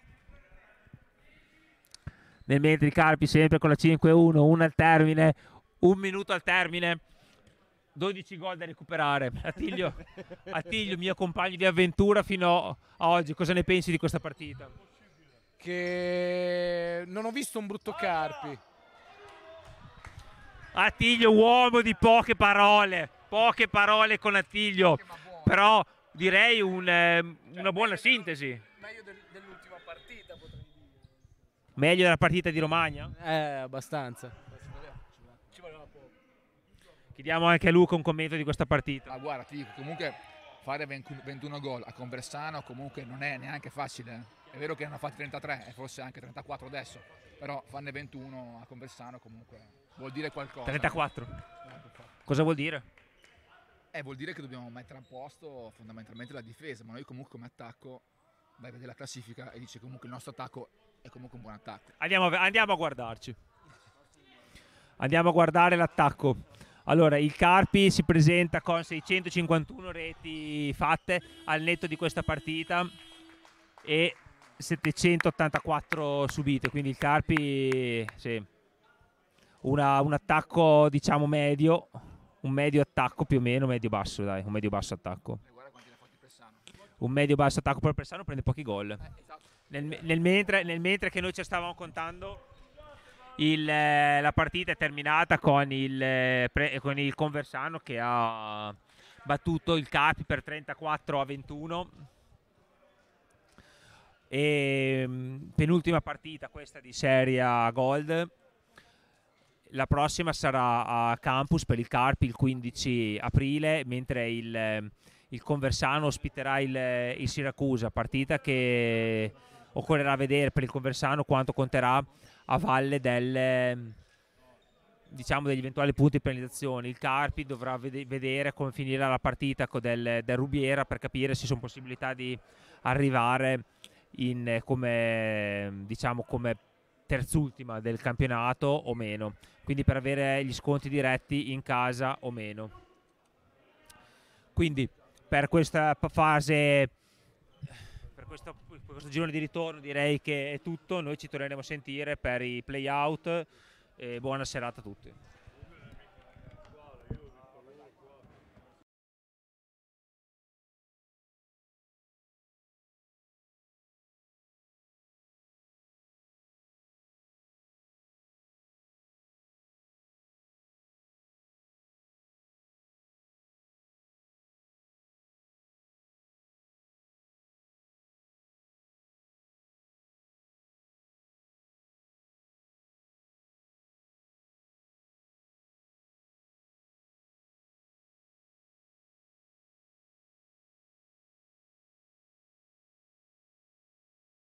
Nel mentre i Carpi sempre con la cinque uno, uno al termine, un minuto al termine, dodici gol da recuperare. Attilio, Attilio, mio compagno di avventura fino a oggi, cosa ne pensi di questa partita? Che non ho visto un brutto Carpi. Attilio, uomo di poche parole, poche parole con Attilio, però direi un, eh, una buona sintesi. Meglio del, dell'ultima partita potrei dire. Meglio della partita di Romagna? Eh, abbastanza. Ci voleva poco. Chiediamo anche a Luca un commento di questa partita. Ma guarda, ti dico, comunque fare ventuno gol a Conversano comunque non è neanche facile. eh. È vero che ne hanno fatti trentatré e forse anche trentaquattro adesso, però farne ventuno a Conversano comunque vuol dire qualcosa. trentaquattro. Cosa vuol dire? Eh, vuol dire che dobbiamo mettere a posto fondamentalmente la difesa, ma noi comunque come attacco, vai a vedere la classifica e dice comunque il nostro attacco è comunque un buon attacco. Andiamo, a- andiamo a guardarci. Andiamo a guardare l'attacco. Allora, il Carpi si presenta con seicentocinquantuno reti fatte al netto di questa partita e settecentottantaquattro subite, quindi il Carpi sì, una- un attacco diciamo medio, un medio attacco più o meno, medio basso dai, un medio basso attacco. E guarda quanti ne ha fatti Pressano. Un medio basso attacco per Pressano prende pochi gol. Eh, esatto. Nel, nel mentre, nel mentre che noi ci stavamo contando, il, eh, la partita è terminata con il, eh, pre- con il Conversano che ha battuto il Carpi per trentaquattro a ventuno. E mh, penultima partita questa di Serie A Gold. La prossima sarà a Campus per il Carpi il quindici aprile, mentre il, eh, il Conversano ospiterà il, eh, il Siracusa, partita che occorrerà vedere per il Conversano quanto conterà a valle del, diciamo, degli eventuali punti di penalizzazione. Il Carpi dovrà vede- vedere come finirà la partita con del, del Rubiera per capire se ci sono possibilità di arrivare in, eh, come, diciamo, come terzultima del campionato o meno, quindi per avere gli sconti diretti in casa o meno. Quindi per questa p- fase, per questo, per questo girone di ritorno direi che è tutto. Noi ci torneremo a sentire per i play out e buona serata a tutti.